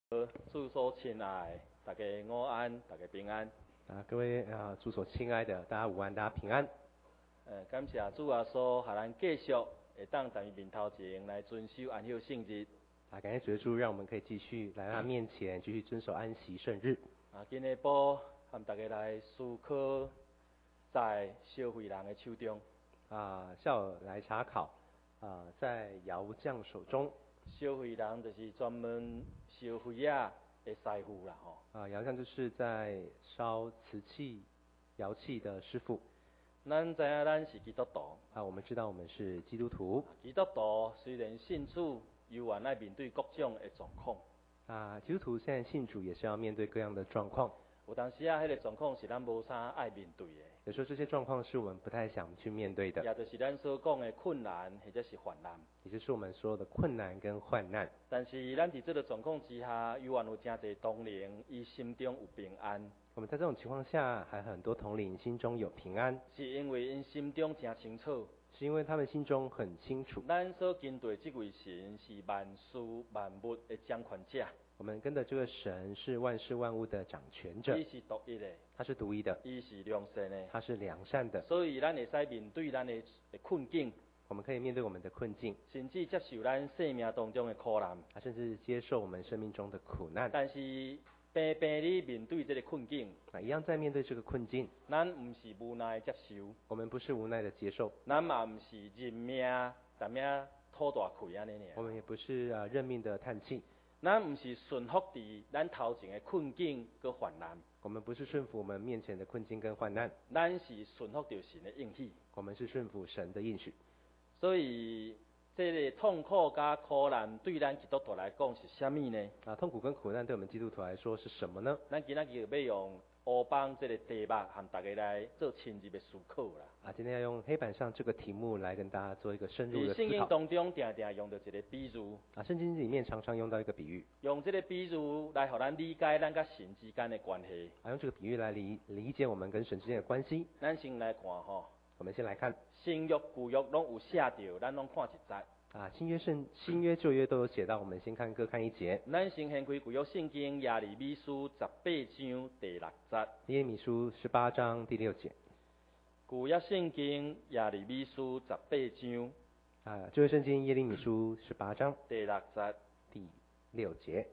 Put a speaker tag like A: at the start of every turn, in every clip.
A: 主所亲爱，大家午安，大家平安。
B: 各位主所亲爱的，大家午安，大家平安。
A: 感谢主啊，所让咱继续会当在伊面头前来遵守安息圣日。
B: 感谢主耶稣，让我们可以继续来到他面前，继续遵守安息圣日。
A: 今日晡和大家来思考在烧灰人的手中。
B: 下午来查考在窑匠手中。
A: 烧灰人就是专门烧灰啊的师傅啦吼。
B: 窑匠就是在烧瓷器、窑器的师傅。
A: 咱知影咱是基督徒。
B: 我们知道我们是基督徒。
A: 基督徒虽然信主，犹原爱面对各种的状况。
B: 基督徒现在信主也是要面对各样的状况。
A: 有当时迄个状况是咱无啥爱面对的。
B: 有时候这些状况是我们不太想去面对的。
A: 也就是咱所讲的困难或者是患难。
B: 也就是我们说的困难跟患难。
A: 但是咱在这个状况之下，犹原有真侪同龄，伊心中有平安。
B: 我们在这种情况下，还很多同龄心中有平安，
A: 是因为因心中真清楚。
B: 是因为他们心中很清楚。
A: 咱所跟对这位神是万事万物的掌权者。
B: 我们跟的这个神是万事万物的掌权者。
A: 伊是独一的。
B: 他是独一的。
A: 伊是良善的。
B: 他是良善的。
A: 所以咱会使面对咱的困境。
B: 我们可以面对我们的困境，
A: 甚至接受咱生命当中的苦难。
B: 甚至接受我们生命中的苦难。
A: 但是平平地面对这个困境，
B: 一样在面对这个困境，
A: 咱不是无奈接受。
B: 我们不是无奈的接受。
A: 咱嘛不是认命，但命吐大气安尼尔。
B: 我们也不是认命的叹气。
A: 咱不是顺服伫咱头前的困境跟患难。
B: 我们不是顺服我们面前的困境跟患难。
A: 咱是顺服着神的应许。
B: 我们是顺服神的应许。
A: 所以，这个痛苦加苦难对咱基督徒来讲是什么呢？
B: 痛苦跟苦难对我们基督徒来说是什么呢？
A: 咱今仔日要用黑板这个题目和大家来做深入的思考啦。
B: 今天要用黑板上这个题目来跟大家做一个深入的思考。
A: 圣经当中常常用到一个比喻。
B: 圣经里面常常用到一个比喻。
A: 用这个比喻来让咱理解咱甲神之间的关系。
B: 用这个比喻来理解我们跟神之间的关系。
A: 咱先来看吼。
B: 我们先来看
A: 新约旧约拢有写着，咱拢看一节。
B: 新约旧约都有写到，我们先各看一节。
A: 咱先掀开旧约圣经耶利米书18章第6节。
B: 耶利米书18章第6节。
A: 旧约圣经耶利米书18章。
B: 旧约圣经耶利米书18章
A: 第6节。
B: 第6节。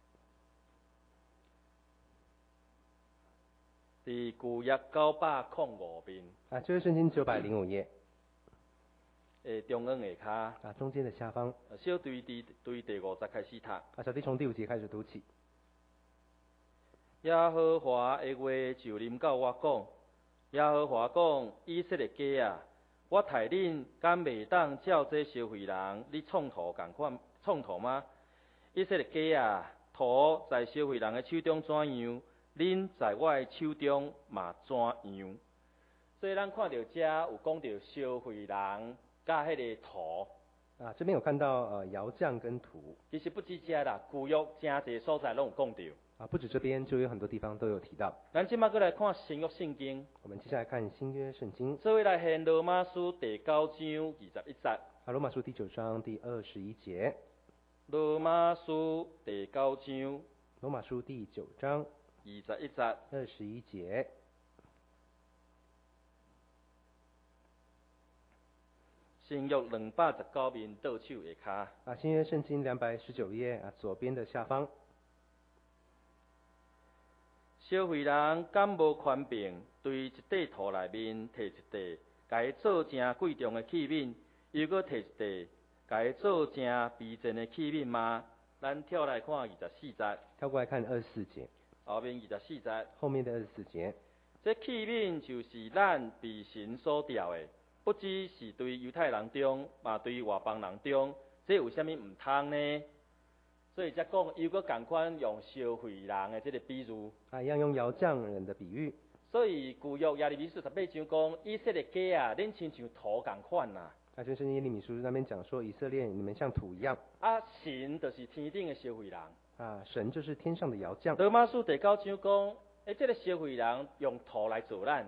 A: 伫旧约905面。
B: 旧约圣经905页。
A: 中央下骹。
B: 中间的下方。
A: 小对第5节开始读。
B: 小弟从第5节开始读起。
A: 耶和华的话就临到我讲，耶和华讲：以色列家啊，我替恁敢袂当照这烧灰人你创土共款创土吗？以色列家啊，土在烧灰人的手中怎样？恁在我的手中嘛怎样？所以咱看到这有讲到烧灰人甲迄个土。
B: 这边有看到窑匠跟土。
A: 其实不止这啦，旧约真侪所在拢有讲到。
B: 不止这边，就有很多地方都有提到。
A: 咱即马过来看新约圣经。
B: 我们接下来看新约圣经。
A: 所以来现罗马书第9章21节。
B: 罗马书第9章第21节。
A: 罗马书第9章。
B: 罗马书第9章
A: 21节。
B: 21节。
A: 新约219面倒手下骹。
B: 新约圣经219页左边的下方。
A: 烧灰人敢无权柄，对一块土内面摕一块，甲伊做正贵重的器皿，又搁摕一块，甲伊做正卑贱的器皿吗？咱跳来看24节。
B: 跳过来看24节。
A: 后面24节。
B: 后面的24节。
A: 这器皿就是咱被神所调的，不只是对犹太人中，嘛对外邦人中，这有啥物唔通呢？所以才讲，又搁共款用烧灰人的这个比喻。
B: 一样用窑匠人的比喻。
A: 所以旧约耶利米书18章讲，以色列家啊，恁亲像土共款呐。
B: 就圣经耶利米书那边讲说，以色列你们像土一样。
A: 神就是天顶的烧灰人。
B: 神就是天上的窑匠。
A: 罗马书第9章讲，这个烧灰人用土来做咱。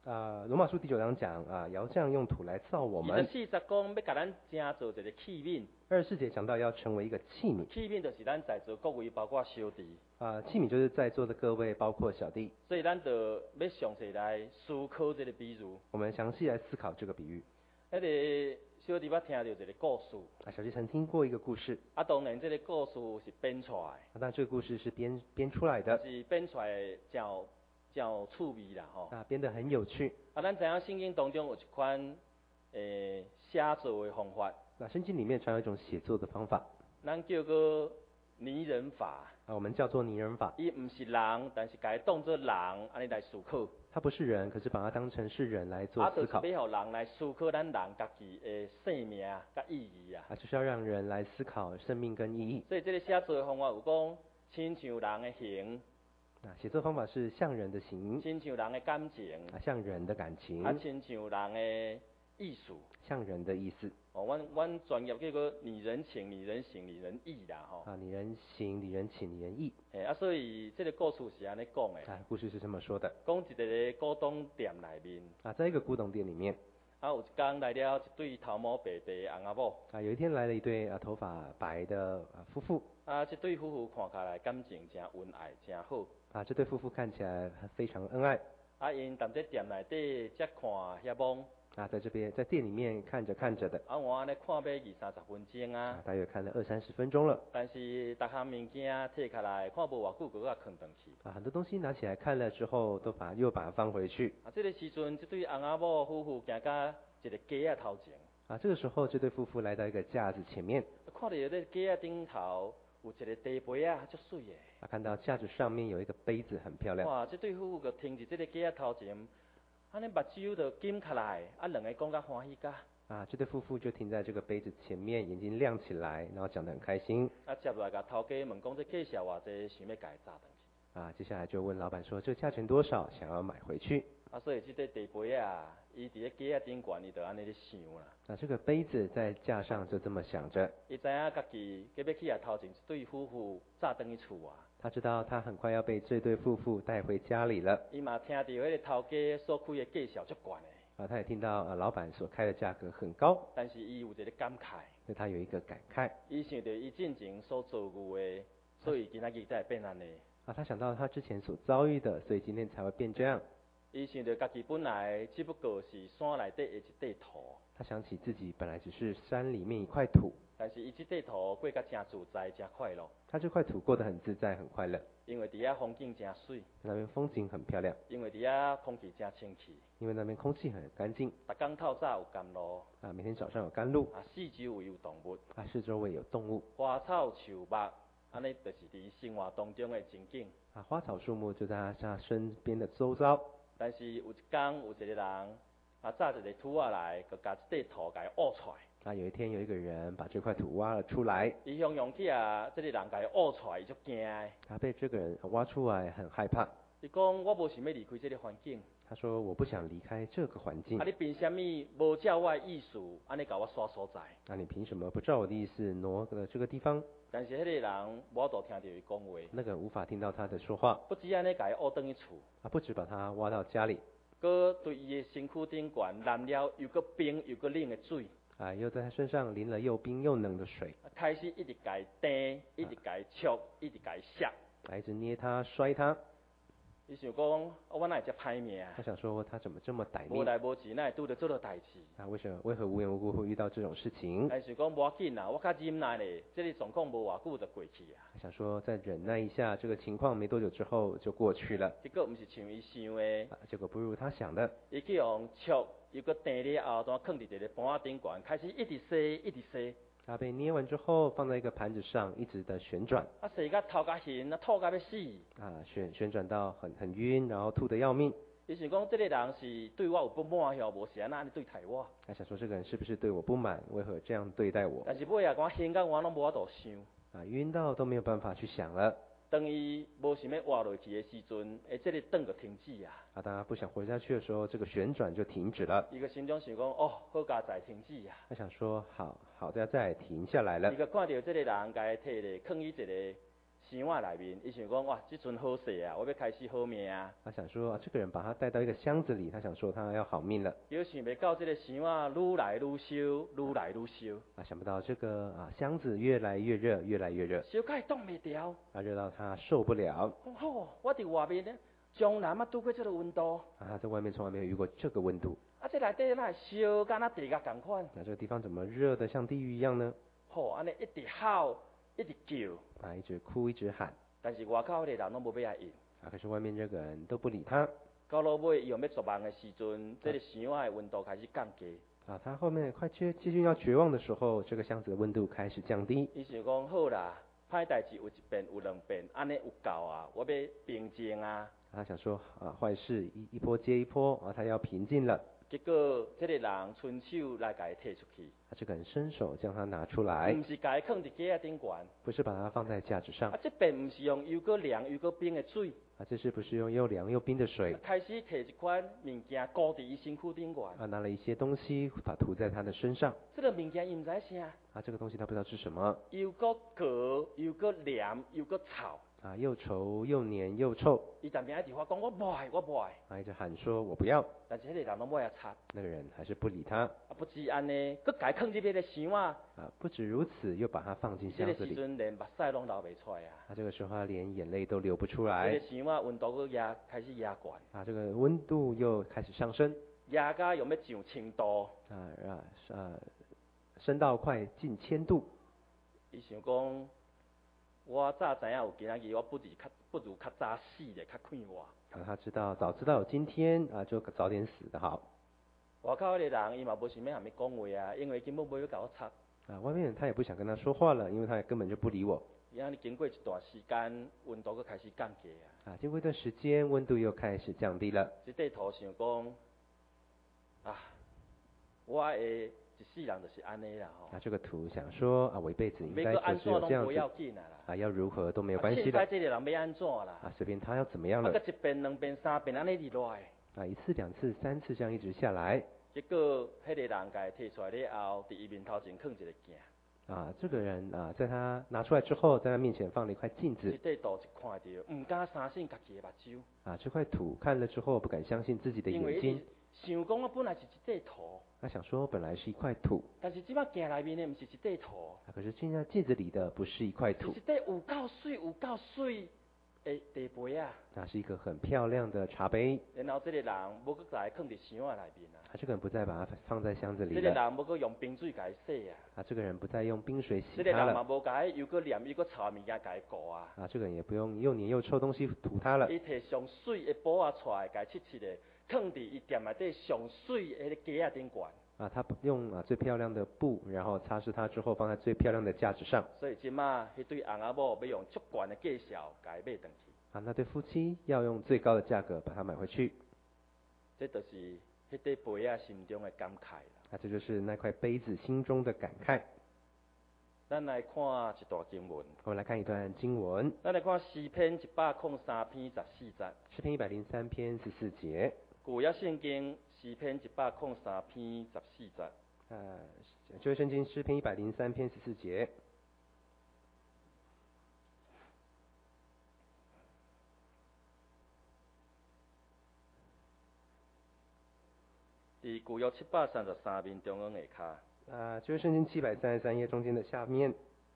B: 罗马书第9章讲窑匠用土来造我们。
A: 24节讲要甲咱成做一个器皿，
B: 24节讲到要成为一个器皿，
A: 器皿就是咱在座各位，包括小弟，
B: 器皿就是在座的各位，包括小弟。
A: 所以咱就要详细来思考这个比喻。
B: 我们详细来思考这个比喻。
A: 迄个小弟捌听到一个故事，
B: 小弟曾听过一个故事，
A: 当然这个故事是编出来的，
B: 但这个故事是编出来的，
A: 但是编出来真趣味啦吼。
B: 编得很有趣。
A: 咱知影圣经当中有一款写作的方法，
B: 圣经里面常有一种写作的方法，
A: 咱叫做拟人法。
B: 我们叫做拟人法。
A: 伊唔是人，但是把它当作人安尼来思考。
B: 他不是人，可是把它当成是人来做思考。
A: 就是要让人来思考咱人家己的生命甲意义啊。
B: 就是要让人来思考生命跟意义。
A: 所以这个写作的方法有讲，亲像人的形。
B: 写作方法是像人的形，
A: 亲像人的感情，
B: 像人的感情，
A: 亲像人的意思，
B: 像人的意思。
A: 阮专业叫做拟人情、拟人形、拟人意啦吼。
B: 拟人形、拟人情、拟人意。
A: 所以这个故事是安尼讲的。
B: 故事是这么说的。
A: 讲一个古董店内面。
B: 在一个古董店里面。
A: 有一天来了一对头毛白白的翁仔某。
B: 有一天来了一对头发白的夫妇。
A: 这对夫妇看起来感情真恩爱，真好。
B: 这对夫妇看起来非常恩爱。
A: 因踮在店内底才看遐望。
B: 在这边在店里面看着看着的。
A: 我安尼看要20-30分钟啊。
B: 大约看了20-30分钟了。
A: 但是逐项物件摕起来，看无偌久，搁甲放回去。
B: 很多东西拿起来看了之后，又把它放回去。
A: 这个时阵，这对翁仔某夫妇行到一个架仔头前。
B: 这个时候，这对夫妇来到一个架子前面。
A: 看到这个架仔顶头有一个茶杯啊，足水的。
B: 看到架子上面有一个杯子，很漂亮。
A: 哇！这对夫妇就停伫这个架仔头前，安尼目睭就金起来，两个讲甲欢喜甲。
B: 这对夫妇就停在这个杯子前面，眼睛亮起来，然后讲得很开心。
A: 接落来甲头家问讲，这价钱偌济，想要甲伊炸回
B: 去。接下来就问老板说，这个价钱多少，想要买回去。
A: 所以这个茶杯啊，伊伫咧架仔顶悬，伊就安尼咧想啦。
B: 这个杯子在架上就这么想着。
A: 伊知影家己要去啊头前一对夫妇炸回去厝啊。
B: 他知道他很快要被这对夫妇带回家里了。
A: 伊嘛听到迄个头家所开的价钱足悬的。
B: 他也听到老板所开的价格很高。
A: 但是伊有一个感慨。
B: 所以他有一个感慨。
A: 伊想到伊进前所遭遇的，所以今仔日才会变安尼。
B: 他想到他之前所遭遇的，所以今天才会变这样。
A: 伊想到家己本来只不过是山内底的一块土。
B: 他想起自己本来只是山里面一块土。
A: 但是伊这块土过甲真自在，真快乐。
B: 他这块土过得很自在，很快乐。
A: 因为伫遐风景真水。
B: 那边风景很漂亮。
A: 因为伫遐空气真清气。
B: 因为那边空气很干净。
A: 逐工透早有甘露。
B: 每天早上有甘露。
A: 四周围有动物。
B: 四周围有动物。
A: 花草树木，安尼就是伫生活当中的情景。
B: 花草树木就在他身边的周遭。
A: 但是有一天有一个人，炸一个土仔来，佮甲这块土甲伊挖出来。
B: 有一天有一个人把这块土挖了出来。
A: 伊用起这个人甲伊挖出来，伊足惊的。
B: 被这个人挖出来，很害怕。
A: 伊讲我无想要离开这个环境。
B: 他说我不想离开这个环境。
A: 你凭什么无照我的意思，安尼甲我刷所在？
B: 你凭什么不照我的意思挪了这个地方？
A: 但是迄个人无都听到伊讲话。
B: 那个人无法听到他的说话。
A: 不止安尼甲伊挖转去厝。
B: 不止把他挖到家里。
A: 佮对伊的身躯顶悬淋了又佮冰又佮冷的水。
B: 又在他身上淋了又冰又冷的水。
A: 开始一直甲伊蹬，一直甲伊戳，一直甲伊削。
B: 一直捏他，摔他。
A: 伊想讲，我哪会遮歹命？
B: 他想说他怎么这么歹命？
A: 无来无去，哪会拄着这个代志？
B: 为何无缘无故会遇到这种事情？
A: 想讲无要紧啦，我较忍耐咧，这个状况无偌久就过去啊。
B: 他想说再忍耐一下，这个情况没多久之后就过去了。
A: 结果不是像伊想的，
B: 结果不如他想的。
A: 伊去用戳，又佮蹬了后，当放伫一个盘仔顶悬，开始一直洗，一直洗。
B: 他被捏完之后，放在一个盘子上，一直的旋转。
A: 洗到头甲晕，吐到要死。
B: 旋转到很晕，然后吐得要命。
A: 伊想讲，这个人是对我有不满，晓无是安那对待我。
B: 他想说这个人是不是对我不满？为何这样对待我？
A: 但是尾啊，讲晕到我拢无法度想。
B: 晕到都没有办法去想了。
A: 当伊无想要活落去的时阵，这个灯就停止啊。
B: 当他不想活下去的时候，这个旋转就停止了。
A: 伊个心中想讲，好佳哉停止啊。
B: 他想说，好的，再停下来了。
A: 伊个看到这个人，甲伊摕咧，放伊一个箱仔内面，伊想讲哇，即阵好势啊，我要开始好命啊。
B: 他想说，这个人把他带到一个箱子里，他想说他要好命了。
A: 又想袂到这个箱仔愈来愈烧，愈来愈烧，
B: 想不到这个箱子越来越热，越来越热，
A: 烧到挡袂牢。
B: 热到他受不了。
A: 我伫外面呢，从来拄过这个温度。
B: 他在外面从来没有遇过这个温度。
A: 这内底哪会烧敢若地狱同款？
B: 这个地方怎么热得像地狱一样呢？
A: 安尼一直吼，一直叫。
B: 一直哭，一直喊。
A: 但是外口那个人拢无要来应。
B: 可是外面这个人都不理他。
A: 到落尾伊用要绝望的时阵，这个箱仔的温度开始降低。
B: 他后面快接近要绝望的时候，这个箱子的温度开始降低。
A: 伊想讲好啦，歹代志有一遍有两遍，安尼有够啊！我要平静啊！
B: 他想说坏事一波接一波，他要平静了。
A: 结果这个人伸手来把伊摕出去。
B: 这个人伸手将他拿出来。
A: 不是把伊放伫架仔顶悬。
B: 不是把它放在架子上。
A: 这边不是用又搁凉又搁冰的水。
B: 这是不是用又凉又冰的水？
A: 开始摕一款物件糊伫伊身躯顶悬。
B: 拿了一些东西把涂在他的身上。
A: 这个物件伊唔知啥。
B: 这个东西他不知道是什么。
A: 又搁隔又搁凉又搁臭。
B: 又稠又黏又臭。
A: 伊当面一直话讲我不爱，我不爱。
B: 一直喊说我不要。
A: 但是那个人拢不要插。
B: 那个人还是不理他。
A: 不止安尼，搁改放入这个箱仔。
B: 不止如此，又把它放进箱子里。
A: 这个时阵连目屎拢流袂出来啊。
B: 这个时候他连眼泪都流不出来。
A: 这个箱仔温度搁开始压悬。
B: 这个温度又开始上升。
A: 压到用要上1000度。
B: 升到快近1000度。
A: 伊想讲。我早知影有今仔日，我不如较早死咧，较快活。
B: 他早知道有今天就早点死的好。
A: 外口那个人伊嘛无想要和你讲话啊，因为根本无要甲我插。
B: 外面他也不想跟他说话了，因为他也根本就不理我。
A: 然后经过一段时间，温度又开始降低
B: 啊。经过一段时间，温度又开始降低了。
A: 这块图想讲我的。一世人就是安尼啦吼。
B: 这个图想说我一辈子应该就是有这样子。要如何都没有关系的。
A: 现在这个人要安怎啦？
B: 随便他要怎么样了。
A: 一遍、两遍、三遍安尼入来。
B: 一次、2次、3次这样一直下来。
A: 结果迄个人甲伊摕出来了后，伫伊面头前放一个镜。
B: 这个人在他拿出来之后，在他面前放了一块镜子。
A: 这块图一看到，唔敢相信家己的目睭。
B: 这块土看了之后，不敢相信自己的眼睛。
A: 想讲我本来是一块土。
B: 他想说本来是一块土。
A: 但是即摆镜内面的不是一块土。
B: 可是现在镜子里的不是一块土。
A: 是一块有够水的茶杯啊。
B: 是一个很漂亮的茶杯。
A: 然后这个人无搁再放伫箱仔内面啊。
B: 这个人不再把它放在箱子里了。
A: 这个人无搁用冰水甲伊洗啊。
B: 这个人不再用冰水洗它了。
A: 这个人嘛无甲伊又搁黏又搁臭物件甲伊顾啊。
B: 这个人也不用又黏又臭东西涂它了。
A: 伊摕上水的布啊出来，甲伊切的。放伫伊店内底上水的架仔顶悬。
B: 他用最漂亮的布，然后擦拭它之后，放在最漂亮的架子上。
A: 所以即马迄对翁仔某要用足悬的价销，甲伊买回去。
B: 那对夫妻要用最高的价格把它买回去。
A: 这就是迄块杯仔心中的感慨啦。
B: 这就是那块杯子心中的感慨。
A: 咱来看一段经文。
B: 我们来看一段经文。
A: 咱来看诗篇103篇14节。
B: 诗篇103篇14节。
A: 旧约圣经诗篇103篇14节。
B: 旧约圣经诗篇103篇14节。
A: 伫旧约733面中央下骹。
B: 旧约圣经733页中间的下面。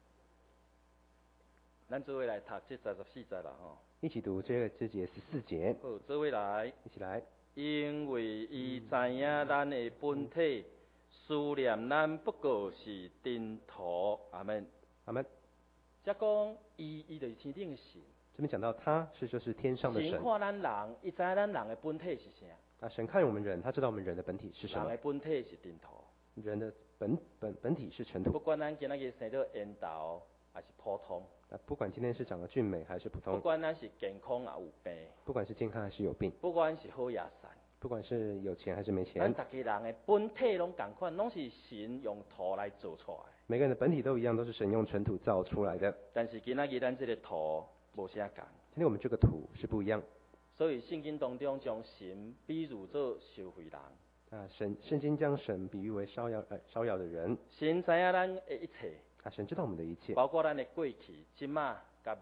A: 咱做伙来读这14节啦吼。
B: 一起读这节14节。
A: 好，做伙来。
B: 一起来。
A: 因为伊知影咱的本体，思念咱不过是尘土。阿门。
B: 阿门。
A: 则讲伊就是天顶的神。
B: 这边讲到他就是天上的神。
A: 神看咱人，伊知咱人的本体是啥？
B: 神看我们人，他知道我们人的本体是什么？
A: 人的本体是尘土。
B: 人的本体是尘土。
A: 不管咱今仔日生到缘投还是普通。
B: 不管今天是长得俊美还是普通。
A: 不管咱是健康也有病。
B: 不管是健康还是有病。
A: 不管是好也善。
B: 不管是有钱还是没钱。
A: 咱大家人的本体拢同款，拢是神用土来做出来。
B: 每个人的本体都一样，都是神用尘土造出来的。
A: 但是今仔日咱这个土无啥共。
B: 今天我们这个土是不一样。
A: 所以圣经当中将神比喻做烧灰人。
B: 圣经将神比喻为烧窑的人。
A: 神知影咱的一切。
B: 神知道我们的一切。
A: 包括咱的过去、今仔甲未来。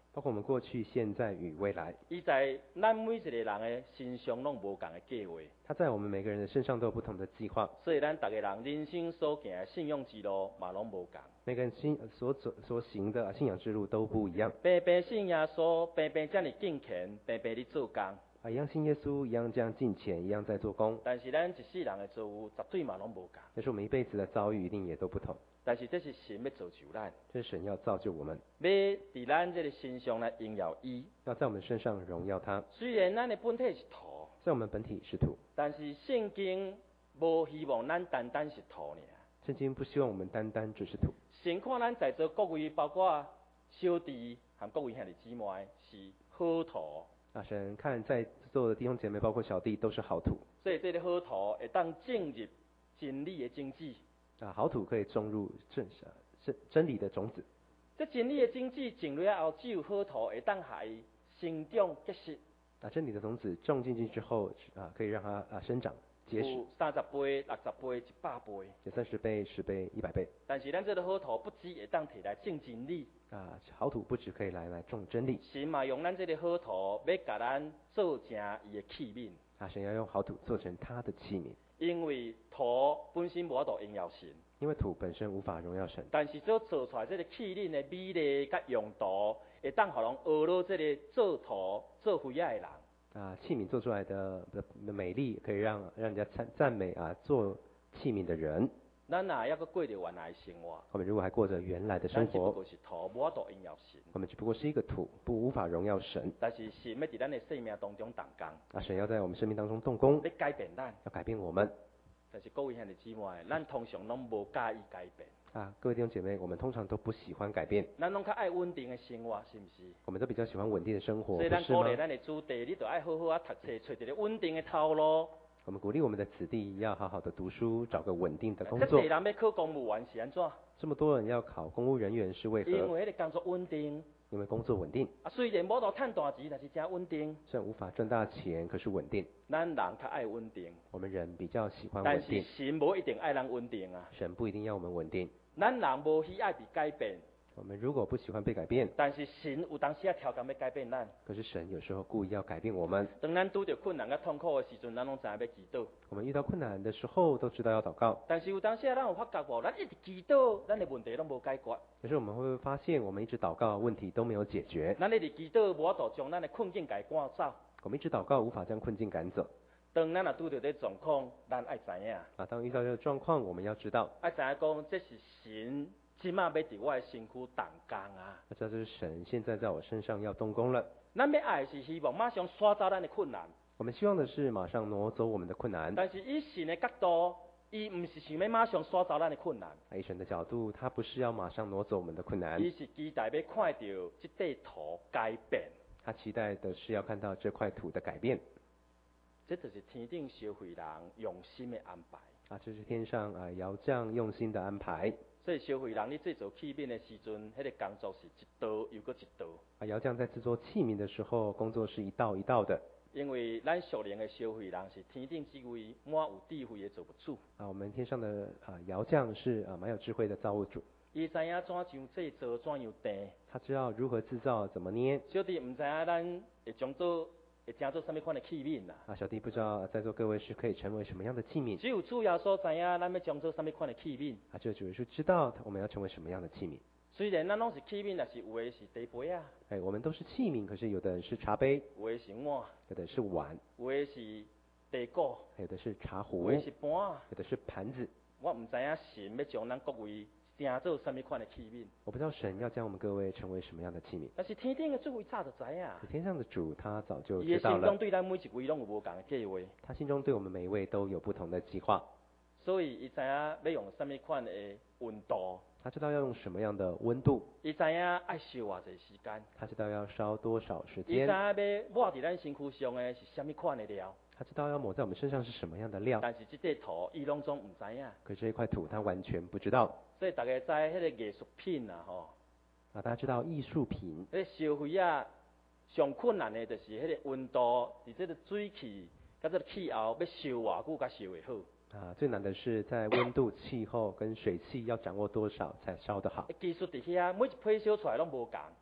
B: 包括我们过去、现在与未来。
A: 伊在咱每一个人的身上拢无共的计划，
B: 他在我们每个人的身上都有不同的计划，
A: 所以咱逐个人人生所行的信用之路嘛拢无共。
B: 每个人所行的信仰之路都不一样。
A: 平平信耶稣，平平这么敬虔，平平伫做工。
B: 一样信耶稣，一样这样敬虔，一样在做工。
A: 但是咱一世人的作物绝对嘛拢无共。
B: 但是我们一辈子的遭遇一定也都不同。
A: 但是这是神要造就咱，
B: 这是神要造就我们，
A: 要伫咱这个身上来荣耀伊。
B: 要在我们身上荣耀他。
A: 虽然咱的本体是土，
B: 在我们本体是土，
A: 但是圣经无希望咱单单是土尔。
B: 圣经不希望我们单单只是土。
A: 神看咱在座各位，包括小弟和各位兄弟姊妹是好土。
B: 神看在座的弟兄姐妹，包括小弟，都是好土。
A: 所以这个好土会当种入真理的种子。
B: 好土可以种入真理的种子。
A: 这真理的种子种落后，只有好土会当下伊生长结实。
B: 真理的种子种进去之后，可以让它生长结实。
A: 有30倍、60倍、100倍。
B: 有30倍、10倍、100倍。
A: 但是咱这个好土不只会当摕来种真理。
B: 好土不只可以来种真理。
A: 神嘛用咱这个好土，要甲咱做成伊的器皿。
B: 神要用好土做成他的器皿。
A: 因为土本身无法度荣耀神。
B: 因为土本身无法荣耀神。
A: 但是所做出来这个器皿的美丽甲用途，会当互人学到这个做土、做灰仔的人。
B: 器皿做出来的美丽，可以让人家赞美做器皿的人。
A: 咱若还阁过着原来的生活，
B: 我们如果还过着原来的生活，
A: 咱只不过是土，无法度荣耀神。
B: 我们只不过是一个土，无法荣耀神。
A: 但是神要伫咱的生命当中动工。
B: 神要在我们生命当中动工，
A: 要改变咱，
B: 要改变我们。
A: 但是各位兄弟姊妹，咱通常拢无介意改变。
B: 各位弟兄姐妹，我们通常都不喜欢改变。
A: 咱拢较爱稳定的生活，是不是？
B: 我们都比较喜欢稳定的生活，
A: 所以咱鼓励咱的子弟，你就爱好好读册，找一个稳定的头路。
B: 我们鼓励我们的子弟要好好的读书，找个稳定的工作。
A: 这人要考公务员是安怎？
B: 这么多人要考公务人员是为何？
A: 因为那个工作稳定。
B: 因为工作稳定。
A: 虽然无法赚大钱，但是真稳定。
B: 虽然无法赚大钱，可是稳定。
A: 咱人较爱稳定。
B: 我们人比较喜欢稳定。
A: 但是神无一定爱人稳定啊。
B: 神不一定要我们稳定。
A: 咱人无喜爱被改变。
B: 我们如果不喜欢被改变，
A: 但是神有当时啊条件要改变咱。
B: 可是神有时候故意要改变我们。
A: 当咱拄着困难甲痛苦的时阵，咱拢知影要祈祷。
B: 我们遇到困难的时候，都知道要祷告。
A: 但是有当时啊，咱有发觉无，咱一直祈祷，咱的问题拢无解决。
B: 可是我们会不会发现，我们一直祷告，问题都没有解决？
A: 咱一直祈祷，无法度将咱的困境赶赶走。
B: 我们一直祷告，无法将困境赶走。
A: 当咱若拄着这状况，咱爱知影。
B: 当遇到这个状况，我们要知道。
A: 爱知影讲，这是神。即马要伫我的身躯动工啊！
B: 我知道这是神现在在我身上要动工了。
A: 咱要爱是希望马上刷走咱的困难。
B: 我们希望的是马上挪走我们的困难。
A: 但是以神的角度，伊唔是想要马上刷走咱的困难。
B: 以神的角度，他不是要马上挪走我们的困难。
A: 伊是期待要看到这块土改变。
B: 他期待的是要看到这块土的改变。
A: 这就是天顶烧会人用心的安排。
B: 这是天上窑匠用心的安排。
A: 所以烧会人，你制作器皿的时阵，迄个工作是一道又搁一道。
B: 窑匠在制作器皿的时候，工作是一道一道的。
A: 因为咱属灵的烧会人是天顶之位，满有智慧的造物主。
B: 我们天上的窑匠是蛮有智慧的造物主。
A: 伊知影怎样制作，怎样订。
B: 他知道如何制造，怎么捏。
A: 小弟唔知影咱会将做。会成做什么款的器皿啦？
B: 小弟不知道在座各位是可以成为什么样的器皿。
A: 只有主耶稣知影，咱要将做什么款的器皿。
B: 只有主耶稣知道我们要成为什么样的器皿。
A: 虽然咱拢是器皿，但是有的是茶杯啊。
B: 我们都是器皿，可是有的人是茶杯，
A: 有的是碗，
B: 有的是碗，
A: 有的是茶果，
B: 有的是茶壶，
A: 有的是盘，
B: 有的是盘子。
A: 我唔知影神要将咱各位。成做什么款的器皿？
B: 我不知道神要将我们各位成为什么样的器皿。
A: 但是天顶的主早就知影。
B: 天上的主他早就知道了。
A: 伊的心中对咱每一位拢有无同的计划。
B: 他心中对我们每一位都有不同的计划。
A: 所以伊知影要用什么款的温度。
B: 他知道要用什么样的温度。
A: 伊知影爱烧偌济时间。
B: 他知道要烧多少时间。
A: 伊知影要抹伫咱身躯上的是什么款的料。
B: 他知道要抹在我们身上是什么样的料。
A: 但是这块土伊拢总唔知影。
B: 可是这块土他完全不知道。
A: 所以大家知迄个艺术品啊，吼。
B: 大家知道艺术品。
A: 迄个烧灰啊，上困难的就是迄个温度，伫这个水汽，甲这个气候要烧偌久，甲烧会好。
B: 最难的是在温度、气候跟水汽要掌握多少才烧得好。
A: 技术伫遐，每一批烧出来拢无共。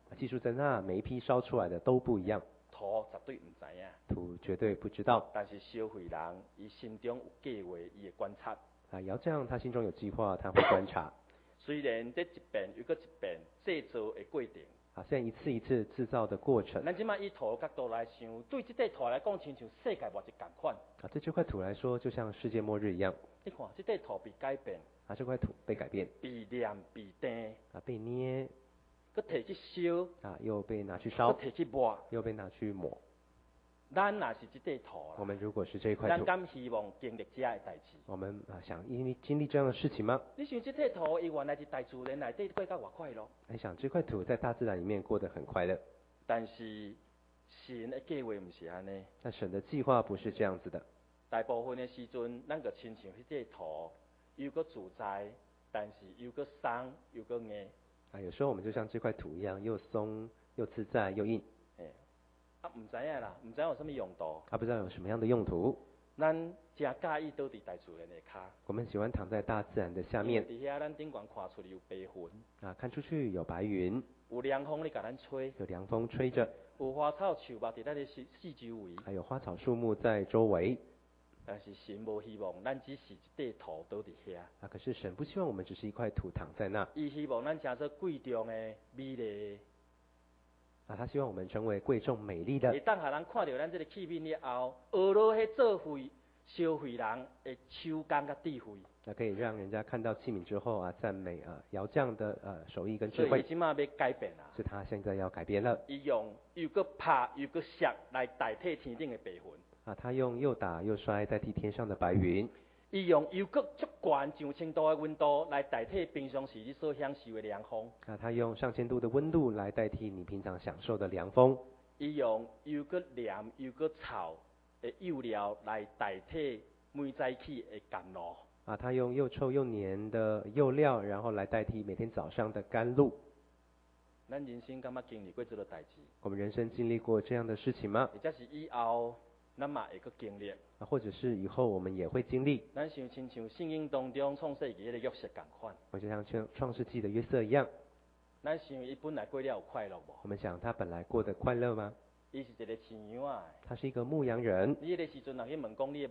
B: 记住在那每一批烧出来的都不一样，
A: 土绝对唔知影。
B: 土绝对不知道。
A: 但是烧毁人，伊心中有计划，伊会观察。
B: 窑匠他心中有计划，他会观察。
A: 虽然这一遍又搁一遍制造的过程，
B: 虽然一次一次制造的过程，
A: 咱即摆以土角度来想，对这块土来讲，亲像世界末日共款。
B: 对这块土来说，就像世界末日一样。
A: 你看，这块土被改变，
B: 这块土被改变，
A: 被炼、被钉，
B: 被捏，
A: 搁摕去烧，
B: 又被拿去烧，
A: 搁摕去抹，
B: 又被拿去抹。
A: 咱若是这块土，
B: 我们如果是这一块土，
A: 咱敢希望经历这样的代志？
B: 我们想经历这样的事情吗？
A: 你想这块土，伊原来是大自然内底过到偌快乐？
B: 你想这块土在大自然里面过得很快乐，
A: 但是神的计划不是安尼。
B: 但神的计划不是这样子的。
A: 大部分的时阵，咱个亲像迄块土，又搁自在，但是又搁松又搁硬。
B: 有时候我们就像这块土一样，又松又自在又硬。
A: 唔知影啦，唔知有什么用途。
B: 不知道有什么样的用途。
A: 咱真介意倒伫大自然的骹。
B: 我们喜欢躺在大自然的下面。
A: 伫遐咱顶悬看出有白云。
B: 看出去有白云。
A: 有凉风咧，甲咱吹。
B: 有凉风吹着。
A: 有花草树木伫咱的四周围。
B: 还有花草树木在周围。
A: 但是神无希望咱只是一块土倒伫遐。
B: 可是神不希望我们只是一块土躺在那。
A: 伊希望咱成做贵重的、美丽的。
B: 他希望我们成为贵重美丽的。
A: 会当下人看到咱这个器皿了后，学落去做会烧毁人的手工甲智慧。
B: 可以让人家看到器皿之后赞美窑匠的手艺跟智慧。
A: 所以今嘛要改变啦。
B: 是他现在要改变了。
A: 伊用又搁拍又搁削来代替天顶的白云。
B: 他用又打又摔代替天上的白云。
A: 伊用又搁足悬上千度的温度来代替平常时你所享受的凉风。
B: 他用上千度的温度来代替你平常享受的凉风。
A: 伊用又搁黏又搁臭的釉料来代替每早起的甘露。
B: 他用又臭又黏的釉料，然后来代替每天早上的甘露。
A: 咱人生敢捌经历过这个代志？
B: 我们人生经历过这样的事情吗？
A: 或者是以后咱嘛会搁经历？
B: 或者是以后我们也会经历。
A: 咱亲像圣经当中创世纪迄个约瑟同款。
B: 就像创世纪的约瑟一样。
A: 咱想伊本来过了有快乐无？
B: 我们想他本来过得快乐吗？
A: 伊是一个饲羊仔。
B: 他是一个牧羊人。
A: 你迄个时阵人去问讲你的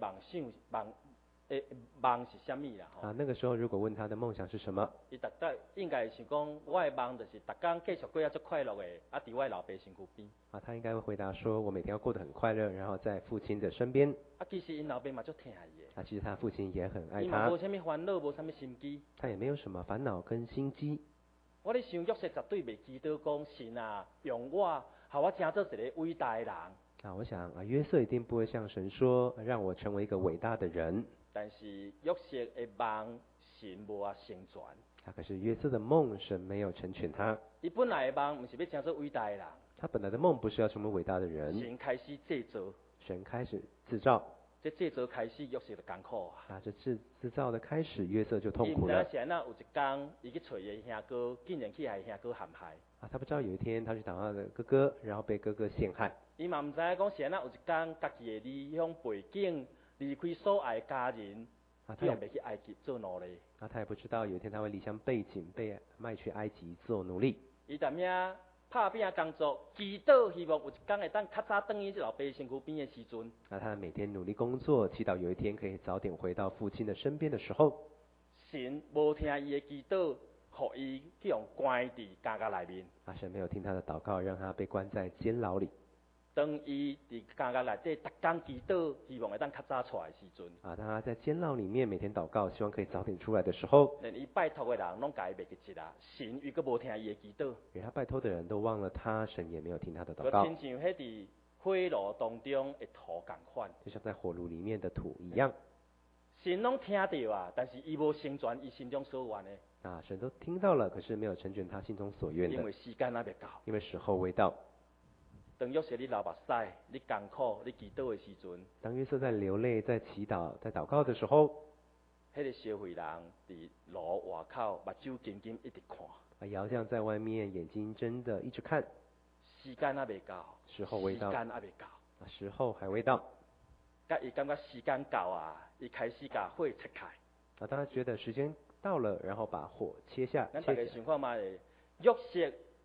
A: 梦是啥物啦？
B: 那个时候如果问他的梦想是什么？
A: 伊逐日应该想讲，我的梦就是逐天继续过啊足快乐的，伫我的老爸身躯边。
B: 他应该会回答说，我每天要过得很快乐，然后在父亲的身边。
A: 其实因老爸嘛足疼伊的。
B: 其实他父亲也很爱他。
A: 伊嘛无啥物烦恼，无啥物心机。
B: 他也没有什么烦恼跟心机。
A: 我咧想约瑟绝对袂记得讲神用我，互我成做一个伟大的人。
B: 我想约瑟一定不会向神说，让我成为一个伟大的人。
A: 但是约瑟的梦，神无成全。
B: 可是约瑟的梦，神没有成全他。
A: 伊本来的梦，不是要成做伟大的人。
B: 他本来的梦不是要成为伟大的人。
A: 神开始制造。
B: 神开始制造。
A: 这制造开始，约瑟就艰苦
B: 这制造的开始，约瑟就痛苦了。
A: 伊唔知是安那有一天，伊去找伊的兄哥，竟然去害兄哥陷害。
B: 他不知道有一天他去找他的哥哥，然后被哥哥陷害。
A: 伊嘛唔知讲是安那有一天，家己的离乡背景，离开所爱的家人，竟然被去埃及做奴隶。
B: 他也不知道有一天他会离乡背井，被卖去埃及做奴隶。
A: 伊踮遐拍拼工作，祈祷希望有一天会当较早转去老爸身躯边的时阵。
B: 他每天努力工作，祈祷有一天可以早点回到父亲的身边的时候，
A: 神无听伊的祈祷，互伊去用关伫监狱内面。
B: 神没有听他的祷告，让他被关在监牢里。
A: 当伊伫监狱内底逐天祈祷，希望会当较早出来的时阵。
B: 当他在监牢里面每天祷告，希望可以早点出来的时候，
A: 连伊拜托的人拢甲伊袂记啦，神又搁无听伊的祈祷。
B: 连他拜托的人都忘了他，神也没有听他的祷告。
A: 亲像迄伫火炉当中的土共款，
B: 就像在火炉里面的土一样。
A: 神拢听到但是伊无成全伊心中所愿的。
B: 神都听到了，可是没有成全他心中所愿的。
A: 因为时间还未到。
B: 因为时候未到。
A: 当约瑟你流目屎、你艰苦、你祈祷的时阵，
B: 当约瑟在流泪、在祈祷、在祷告的时候，
A: 迄个社会人伫炉外口目睭紧紧一直看。
B: 窑匠在外面眼睛睁的一直看。
A: 时间还未到。
B: 时候未到。
A: 时间还未到。
B: 时候还未到。
A: 甲伊感觉时间到伊开始甲火切开。
B: 当他觉得时间到了，然后把火切下。
A: 咱大家想看嘛，约瑟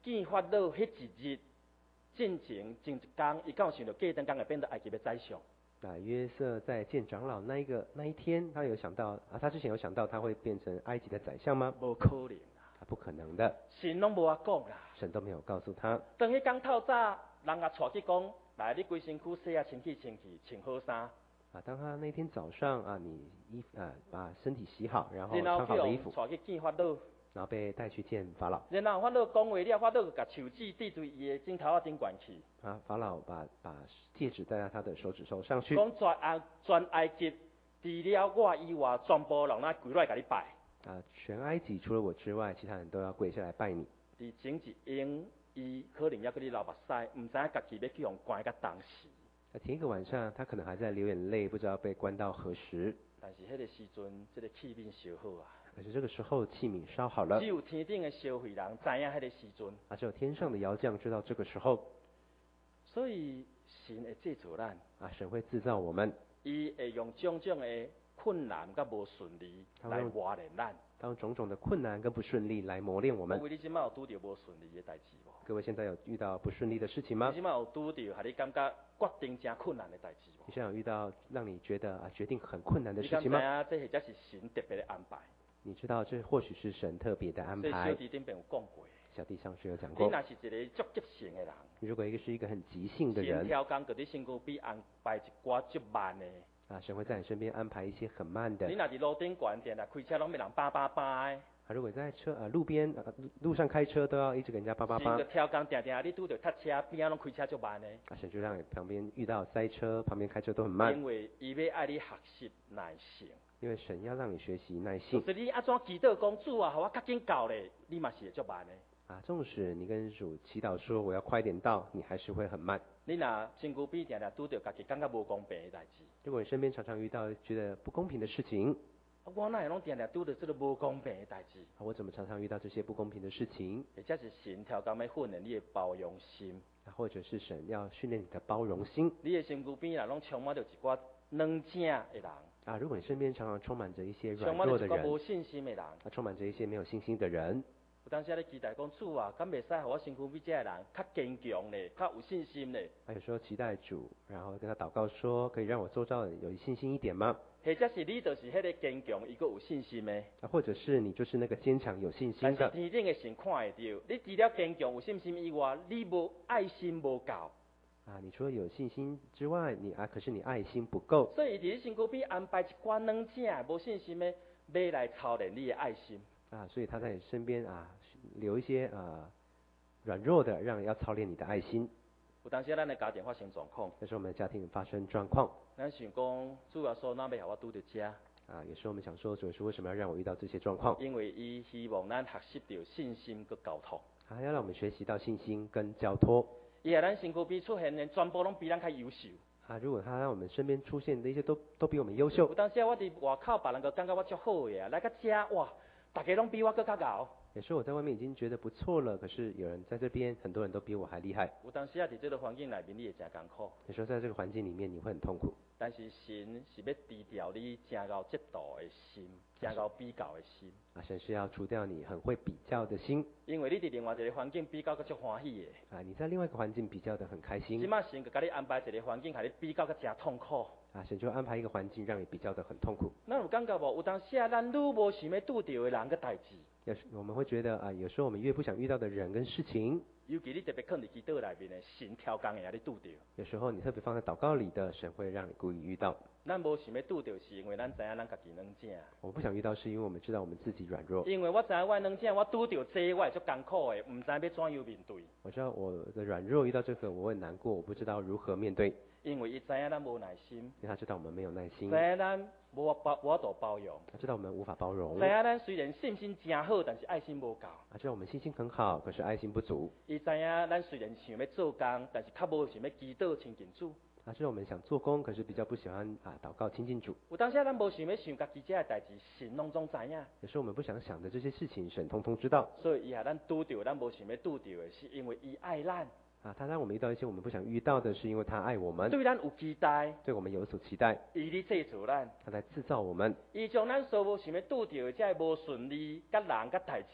A: 见法老迄一日进前一天，伊敢有想到过灯天会变做埃及的宰相？
B: 约瑟在见长老那一天，他有想到他之前有想到他会变成埃及的宰相吗？
A: 无可能啊！
B: 不可能的，
A: 神拢无讲啦。
B: 神都没有告诉他。
A: 当迄天透早，人也带去讲，来你规身躯洗啊，清气，穿好衫。
B: 当他那天早上你把身体洗好，然后
A: 然后
B: 穿好了衣服，
A: 带去见法老，
B: 然后被带去见法老。
A: 然后法老讲话了，法老就把手指递对伊的镜头顶悬去。
B: 法老把戒指戴在他的手指头上去。
A: 讲全埃及除了我以外，全部人来跪落来甲你拜。
B: 全埃及除了我之外，其他人都要跪下来拜你。
A: 伫前一英，伊可能还搁咧流目屎，唔知影家己要去用关甲当时。
B: 前一个晚上，他可能还在流眼泪，不知道被关到何时。
A: 但是迄个时阵，这个器皿烧好啊。
B: 可是这个时候器皿烧好了。
A: 只有天顶的烧会人知影迄个时阵。
B: 只有天上的窑匠知道这个时候。
A: 所以神会制造咱。
B: 神会制造我们。
A: 伊会用种种的困难甲无顺利来磨练咱。
B: 当种种的困难跟不顺利来磨练我们。
A: 各位，你今摆有拄到无顺利的代志无？
B: 各位现在有遇到不顺利的事情吗？
A: 你今摆有拄到让你感觉决定真困难的代志无？
B: 你现在有遇到让你觉得决定很困难的事情吗？
A: 你敢知影这或者是神特别的安排？
B: 你知道这或许是神特别的安排。
A: 小弟顶边有讲过。
B: 小弟上次有讲过。
A: 你若是一个足急性的人，
B: 如果是一个很急性的人，
A: 神挑工，伫你身躯比安排一寡足慢的。
B: 神会在你身边安排一些很慢的。
A: 你若伫路顶悬定来开车，拢要人叭叭叭的。
B: 如果在路边路上开车都要一直给人家叭叭叭。
A: 神就挑工定，你拄到塞车，边仔拢开车足慢的。
B: 神就让你旁边遇到塞车，旁边开车都很慢。
A: 因为伊要爱你学习耐性。
B: 因为神要让你学习耐性。
A: 就是你安怎祈祷讲主啊，互我较紧到咧，你嘛是会足慢的。
B: 纵使你跟主祈祷说我要快点到，你还是会很慢。
A: 你若身躯边定定拄到家己感觉无公平的代志，
B: 如果你身边常常遇到觉得不公平的事情，
A: 我哪会拢定定拄到这个无公平的代志？
B: 我怎么常常遇到这些不公平的事情？
A: 或者是神挑工要训练你的包容心，
B: 或者是神要训练你的包容心。
A: 你的身躯边若拢充满着一寡软正的人。
B: 如果你身边常常充满着一些软弱的人，
A: 充满着一寡无信心的人，
B: 充满着一些没有信心的人。
A: 有当时咧期待讲主啊，敢袂使互我身躯边这个人较坚强咧，较有信心咧。
B: 有时候期待主，然后跟他祷告说，可以让我周遭人有信心一点吗？
A: 或者是你就是迄个坚强，伊个有信心的。
B: 或者是你就是那个坚强有信心的。
A: 但是天顶的神看会到，你除了坚强有信心以外，你无爱心无够。
B: 你除了有信心之外，可是你爱心不够。
A: 所以伫你身躯边安排一寡软正无信心的，要来操练你的爱心。
B: 所以他在你身边留一些软弱的，让要操练你的爱心。
A: 有当时咱的家庭发生状况，
B: 有时候我们的家庭发生状况，
A: 咱想讲主要说哪要互我拄到这？
B: 有时候我们想说，主是为什么要让我遇到这些状况？
A: 因为伊希望咱学习到信心跟交托。
B: 要让我们学习到信心跟交托。
A: 伊在咱身躯边出现的，全部拢比咱较优秀。
B: 如果他让我们身边出现的一些都比我们优秀。
A: 有当时我伫外口，别人个感觉我足好的来到这哇，大家拢比我更较高。
B: 有时候我在外面已经觉得不错了，可是有人在这边，很多人都比我还厉害。
A: 有当时伫这个环境内面，你会真艰苦。
B: 有时候在这个环境里面，你会很痛苦。
A: 但是神是要低调你真高嫉妒的心，真高比较的心。
B: 神是要除掉你很会比较的心。
A: 因为你伫另外一个环境比较个足欢喜
B: 的。你在另外一个环境比较的很开心。
A: 即马神就甲你安排一个环境，甲你比较个真痛苦。
B: 神就安排一个环境，让你比较的很痛苦。
A: 咱有感觉无？有当时咱愈无想要拄到的人个代志。
B: 我们会觉得有时候我们越不想遇到的人跟事情，
A: 尤其你特别放伫祈祷内面的，神挑工会让你拄到。
B: 有时候你特别放在祷告里的，神会让你故意遇到。
A: 咱无想要拄到，是因为咱知影咱家己软正。
B: 我不想遇到，是因为我们知道我们自己软弱。
A: 因为我知影我软正，我拄到这我会足艰苦的，唔知要怎样面对。
B: 我知道我的软弱遇到这个我很难过，我不知道如何面对。
A: 因为伊知影咱无耐心，
B: 因为他知道我们没有耐心，
A: 知影咱无法度包容，
B: 他知道我们无法包容，
A: 知影咱虽然信心真好，但是爱心无够，
B: 知道我们信心很好，可是爱心不足。
A: 伊知影咱虽然想要做工，但是较无想要祈祷亲近主。
B: 知道我们想做工，可是比较不喜欢祷告亲近主。
A: 有当时咱无想要想家己这个代志，神拢总知影。
B: 有时候我们不想想的这些事情，神通通知道。
A: 所以伊咱拄到咱无想要拄到的，是因为伊爱咱。
B: 他让我们遇到一些我们不想遇到的，是因为他爱我们，
A: 对咱有期待，
B: 对我们有所期待。
A: 伊咧制造咱，
B: 他在制造我们。
A: 伊将咱所无想要拄到的这无顺利、甲人、甲代志，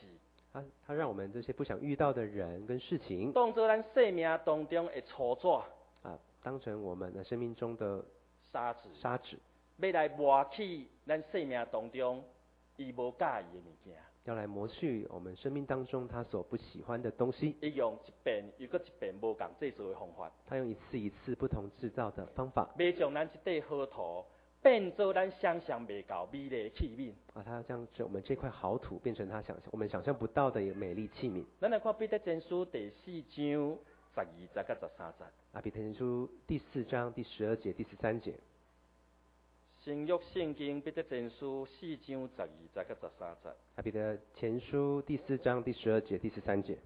B: 他让我们这些不想遇到的人跟事情
A: 当作咱生命当中的粗纸、
B: 当成我们的生命中的
A: 沙子，
B: 纸，
A: 要来磨去咱生命当中伊无介意的物件。
B: 要来磨去我们生命当中他所不喜欢的东西。
A: 伊用一遍又搁一遍无共制作的方法，
B: 他用一次一次不同制造的方法
A: 要将咱这块好土变做咱想象袂到美丽的器皿。
B: 他要将我们这块好土变成我们想象不到的美丽器皿。
A: 咱来看彼得前书第4章12节到13节。
B: 彼得前书第4章第12节第13节。
A: 新约圣经彼得前书4章12节到13节。
B: 彼得前书第4章第12节第13节。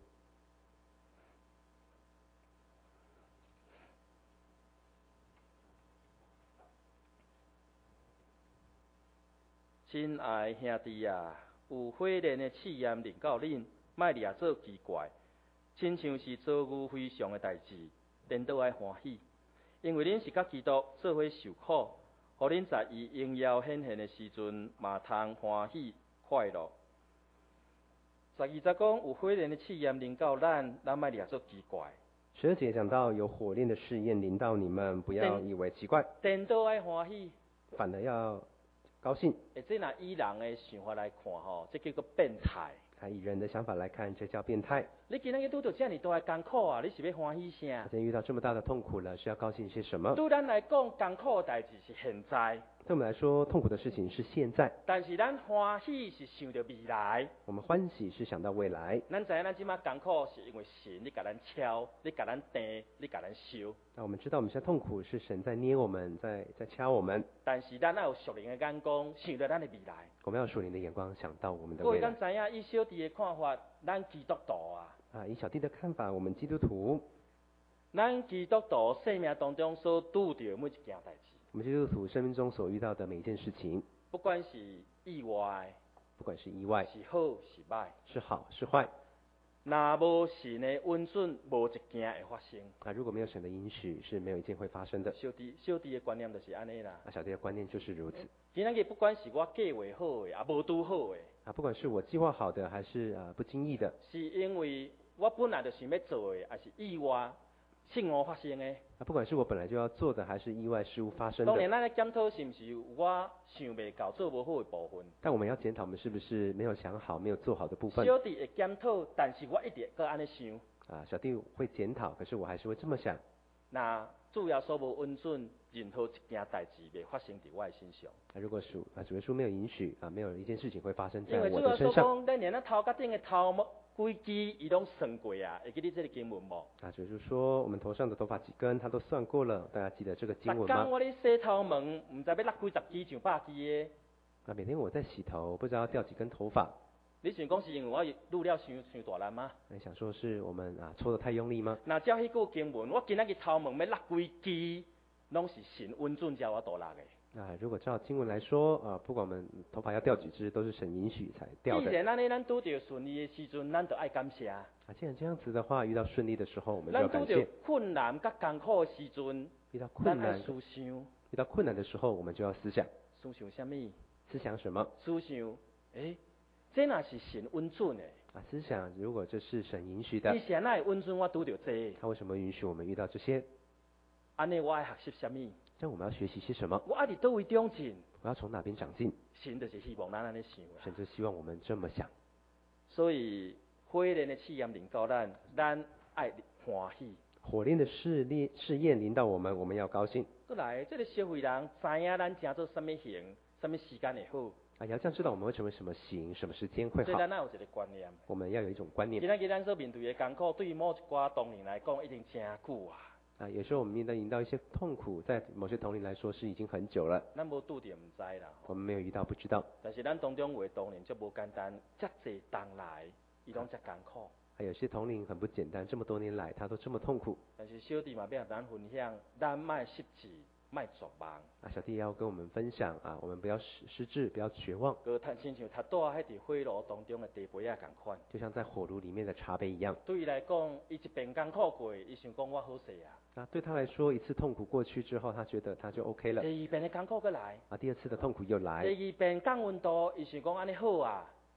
A: 亲爱兄弟啊，有火炼的试验临到恁，莫掠做奇怪，亲像是遭遇非常的代志，颠倒爱欢喜，因为恁是甲基督做伙受苦，互恁在伊荣耀显现的时阵，嘛通欢喜快乐。12节讲有火炼的试验临到咱莫掠做奇怪。
B: 12节讲到有火炼的试验临到你们，不要以为奇怪，
A: 颠倒爱欢喜，
B: 反而要高兴。
A: 这若以人的想法来看吼，这叫做变态。
B: 以人的想法来看，这叫变态。
A: 你今日拄到这么大的艰苦啊，你是要欢喜啥？
B: 今天遇到这么大的痛苦了，是要高兴些什么？
A: 对咱来讲，艰苦的代志是现在。
B: 对我们来说，痛苦的事情是现在。
A: 但是咱欢喜是想着未来。
B: 我们欢喜是想到未来。
A: 咱知影咱即马艰苦是因为神你甲咱敲，你甲咱钉，你甲咱修。
B: 那我们知道我们现在痛苦是神在捏我们，在敲我们。
A: 但是咱要有属灵的眼光，想着咱的未来。
B: 我们要有属灵的眼光，想到我们的未来。
A: 各位咱知影以小弟的看法，咱基督徒啊。
B: 以小弟的看法，我们基督徒，
A: 咱基督徒生命当中所拄到每一件代志。
B: 我们基督徒生命中所遇到的每一件事情，
A: 不管是意外，
B: 不管是意外，
A: 是好是歹，
B: 是好是坏，
A: 若无神的允准，无一件会发生。
B: 如果没有神的允许，是没有一件会发生的。
A: 小弟的观念就是安尼啦。
B: 小弟的观念就是如此。
A: 今仔日不管是我计划好的，也无拄好的，
B: 不管是我计划好的，还是不经意的，
A: 是因为我本来就想要做的，还是意外性误发生的。
B: 不管是我本来就要做的，还是意外事物发生的。
A: 当然，咱来检讨是不是有我想未到、做不好的部分。
B: 但我们要检讨我们是不是没有想好、没有做好的部分。
A: 小弟会检讨，但是我一直搁安尼想。
B: 小弟会检讨，可是我还是会这么想。
A: 那主要所无允准，任何一件代志未发生在我的身上。
B: 如果主耶稣没有允许没有一件事情会发生在
A: 我的身上。因为主要所讲，咱连头壳顶的头毛规支，伊拢算过啊，会记得这个经文无？
B: 主耶稣说，我们头上的头发几根，他都算过了，大家记得这个经文吗？
A: 每天我咧洗头毛，唔知要落几十支、上百支的。
B: 每天我在洗头，不知道要掉几根头发。
A: 你想讲是因为我愈了伤大力吗？
B: 你想说是我们搓得太用力吗？
A: 那照迄句经文，我今仔日头毛要落几支，拢是神允准叫我大力的。
B: 如果照经文来说，不管我们头发要掉几支，都是神允许才掉的。
A: 既然咱拄到顺利的时阵，咱就爱感谢。
B: 既然这样子的话，遇到顺利的时候，我们就要感谢。
A: 咱拄到困难甲艰苦的时阵，
B: 遇到困难
A: 思想。
B: 遇到困难的时候，我们就要思想。
A: 思想什么？
B: 思想什么？
A: 思想，这若是神允准的。
B: 思想如果这是神允许的，
A: 你神哪会允准我拄到这？
B: 他为什么允许我们遇到这些？
A: 安尼我爱学习什么？
B: 这样我们要学习些什么？
A: 我爱伫倒位长进？
B: 我要从哪边长进？
A: 神就是希望咱安尼想。
B: 神就希望我们这么想。
A: 所以火炼的试验临到咱爱欢喜。
B: 火炼的试验临到我们，我们要高兴。
A: 过来，这个社会人知影咱正做什么行，什么时间会好。
B: 要这样知道我们会成为什么形，什么时间会好。
A: 所以咱有一个观念。
B: 我们要有一种观念。
A: 今仔日咱所面对的艰苦，对于某一寡同龄来讲，已经真久啊。
B: 有时候我们面临到一些痛苦，在某些同龄来说是已经很久了。
A: 咱无拄着唔知啦。
B: 我们没有遇到，不知道。
A: 但是咱当中有的同龄就无简单，遮济冬来，伊拢遮艰苦。
B: 有些同龄很不简单，这么多年来他都这么痛苦。
A: 但是小弟嘛，要和咱分享，咱莫失志。卖绝望
B: 小弟要跟我们分享我们不要失志，不要绝望。
A: 亲像他倒喺伫火炉当中的茶杯啊，同款。
B: 就像在火炉里面的茶杯一样。
A: 对伊来讲，伊一遍艰苦过，伊想讲我好势啊。
B: 对他来说，一次痛苦过去之后，他觉得他就 OK 了。
A: 第二遍的艰苦过来。
B: 第二次的痛苦又来。
A: 第二遍降温度，伊想讲安尼好啊。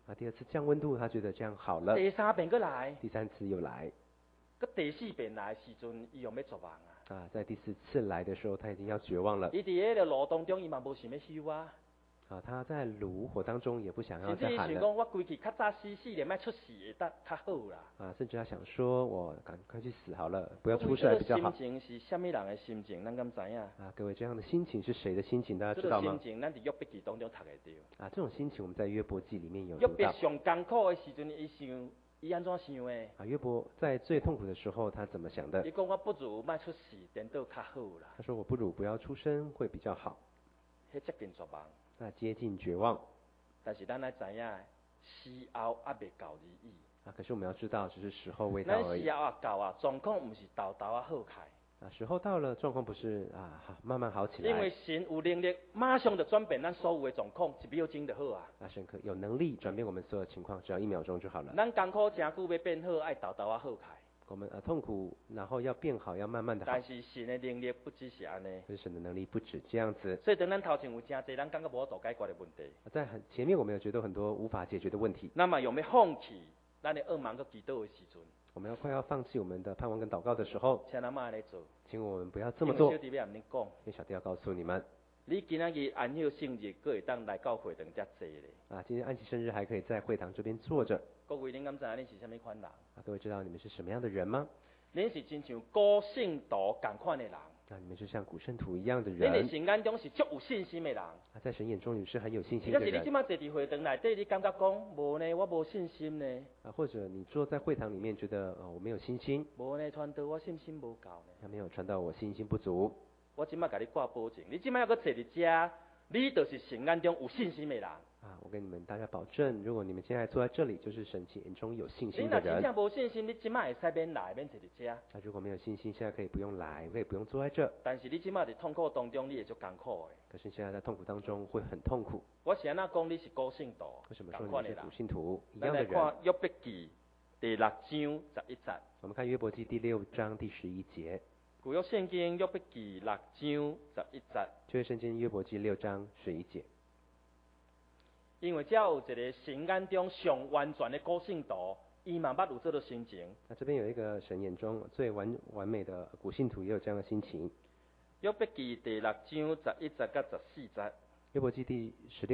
B: 第二次降温度，他觉得这样好了。
A: 第三遍过来，
B: 第三次又来。
A: 第四遍来的时阵，伊用要绝望啊。
B: 在第四次来的时候，他已经要绝望了。
A: 伊伫迄个路当中，伊嘛无想要休啊。
B: 他在炉火当中也不想要
A: 甚至伊
B: 再喊了。
A: 想讲，我规矩较早死，连莫出事会得较好啦。
B: 甚至他想说，我赶快去死好了，不要出事还比较好。
A: 心情是什么人的心情？咱敢知影？
B: 各位，这样的心情是谁的心情？大家知道吗？
A: 这个心情，咱伫约伯记当中读会到。
B: 这种心情我们在约伯记里面有
A: 约
B: 读到。
A: 伯上艰苦的时阵，伊想，伊安怎想的？
B: 约伯在最痛苦的时候，他怎么想的？
A: 伊讲我不如莫出事，颠倒较好啦。
B: 他说我不如不要出生会比较好。
A: 迄接近绝望。
B: 接近绝望。
A: 但是咱来知影，时候还未到而已。
B: 可是我们要知道，只是时候未到而已。
A: 时候也到啊，状况不是豆豆啊好开。
B: 时候到了，状况不是慢慢好起来。
A: 因为神有能力，马上就转变咱所有的状况，1秒钟就好啊。
B: 神可有能力转变我们所有情况，只要1秒钟就好了。
A: 咱艰苦真久要变好，爱豆豆啊好开。
B: 我们痛苦，然后要变好，要慢慢的好。
A: 但是神的能力不只是安尼。
B: 可是神的能力不止这样子。
A: 所以当咱头前有真侪咱感觉无法度解决的问题。
B: 在前面我们有觉得很多无法解决的问题。
A: 那么有没有放弃咱的恶忙跟祈祷的时阵？
B: 我们快要放弃我们的盼望跟祷告的时候，
A: 请咱妈来做。
B: 请我们不要这么做。
A: 小弟要跟你讲，
B: 因为小弟要告诉你们，
A: 你今仔日安休圣日，佫会当来到会堂遮坐咧。
B: 今天安息生日还可以在会堂这边坐着。
A: 各位，恁敢知影恁是什么款人？
B: 各位知道你们是什么样的人吗？
A: 恁是真像古圣徒同款的人。
B: 你们是像古圣徒一样的人。
A: 恁在神眼中是足有信心的人。
B: 在神眼中你是很有信心的人。
A: 但是你即摆坐伫会堂内底，你感觉讲无呢？我无信心呢。
B: 或者你坐在会堂里面，觉得我没有信心。
A: 无呢，传道我信心无够呢。
B: 他没有传道，我信心不足。
A: 我即摆甲你挂保证，你即摆要搁坐伫遮，你就是神眼中有信心的人。
B: 我跟你们大家保证，如果你们现在坐在这里，就是神眼中有信心的人。
A: 你若真正无信心，你即摆会使免来，免坐伫遮。
B: 如果没有信心，现在可以不用来，可以不用坐在这。
A: 但是你即摆伫痛苦当中，你会足艰苦的。
B: 可是现在在痛苦当中会很痛苦。
A: 我是安怎讲你是古圣徒？
B: 为什么说你是古信徒一样的人？
A: 咱来看约伯记第6章11节。
B: 我们看约伯记第6章第11节。
A: 旧约圣经约伯记6章11节。
B: 旧约圣经约伯记6章11节。
A: 因为只有一个神眼中上完全的古圣徒，伊嘛捌有这个心情。
B: 这边有一个神眼中最完美的古信徒，也有这样的心情。
A: 约伯记第6章11节到14节。
B: 约伯记第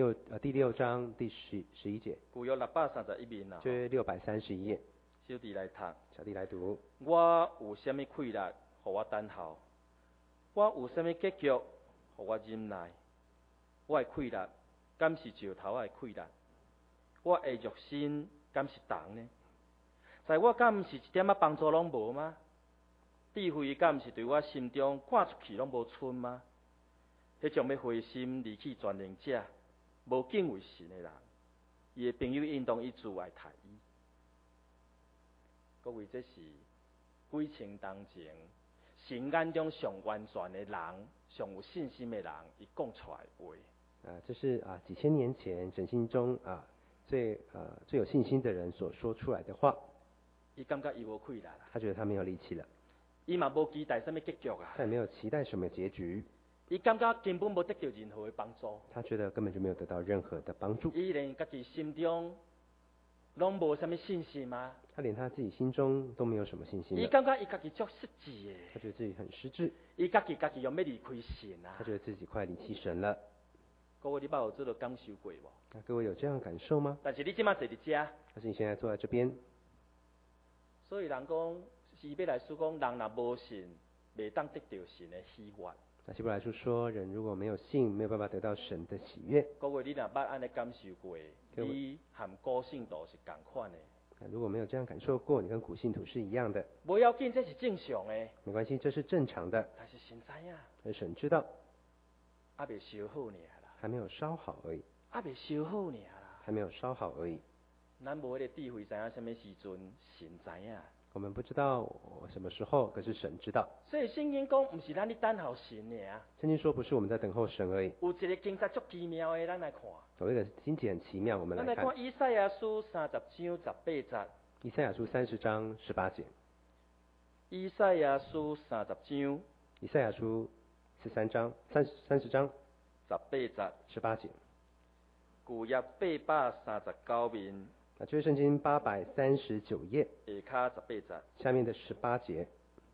B: 6章第11节。
A: 旧约631面啦。
B: 旧约631页。
A: 小弟来读。
B: 小弟来读。
A: 我有什么困难，互我等候？我有什么结局，互我忍耐？我的困难，敢是石头的困难？我的肉身，敢是重呢？在我敢是一点仔帮助拢无吗？智慧敢是对我心中赶出去拢无剩吗？迄种要灰心离弃全能者，无敬畏神的人，伊的朋友应当以自爱待伊。各位，这是几千当前神眼中上完全的人、上有信心的人，伊讲出来的话。
B: 这是几千年前神心中最有信心的人所说出来的话。
A: 伊感觉伊无困难啦。
B: 他觉得他没有力气了。
A: 伊嘛无期待什么结局啊。
B: 他也没有期待什么结局。
A: 伊感觉根本无得到任何的帮助。
B: 他觉得根本就没有得到任何的帮助。
A: 伊连家己心中拢无什么信心吗？
B: 他连他自己心中都没有什么信心。
A: 伊感觉伊家己足失志的。
B: 他觉得自己很失志。
A: 伊家己用要离开神啊。
B: 他觉得自己快离弃神了。
A: 各位，你捌有这个感受过无？
B: 各位有这样的感受吗？
A: 但是你即摆坐伫遮。
B: 但是你现在坐在这边。
A: 所以人讲，希伯来书讲，人若无信，袂当得到神的喜悦。
B: 希伯来书说，人如果没有信，没有办法得到神的喜悦。
A: 各位，你若捌安尼感受过，你和古信徒是同款的。
B: 如果没有这样感受过，你跟古信徒是一样的。
A: 不要紧，这是正常的。
B: 没关系，这是正常的。
A: 但是神知影。
B: 而神知道。
A: 还未烧好呢啦。
B: 还没有烧好而已。
A: 还未烧好呢啦。
B: 还没有烧好而已。
A: 咱无迄个智慧，知影什么时阵，神知影。
B: 我们不知道什么时候，可是神知道。
A: 所以圣经讲，不是咱咧等候神尔。
B: 圣经说不是我们在等候神而已。
A: 有一个经节足奇妙的，咱来看。
B: 有一个经节很奇妙，我们来看。
A: 咱来看以赛亚书30章18节。
B: 以赛亚书30章18节。
A: 以赛亚书30章。
B: 以赛亚书30章18节。
A: 18节。 旧约839面，
B: 啊，这是圣经839页
A: 下骹18节。
B: 下面的18节，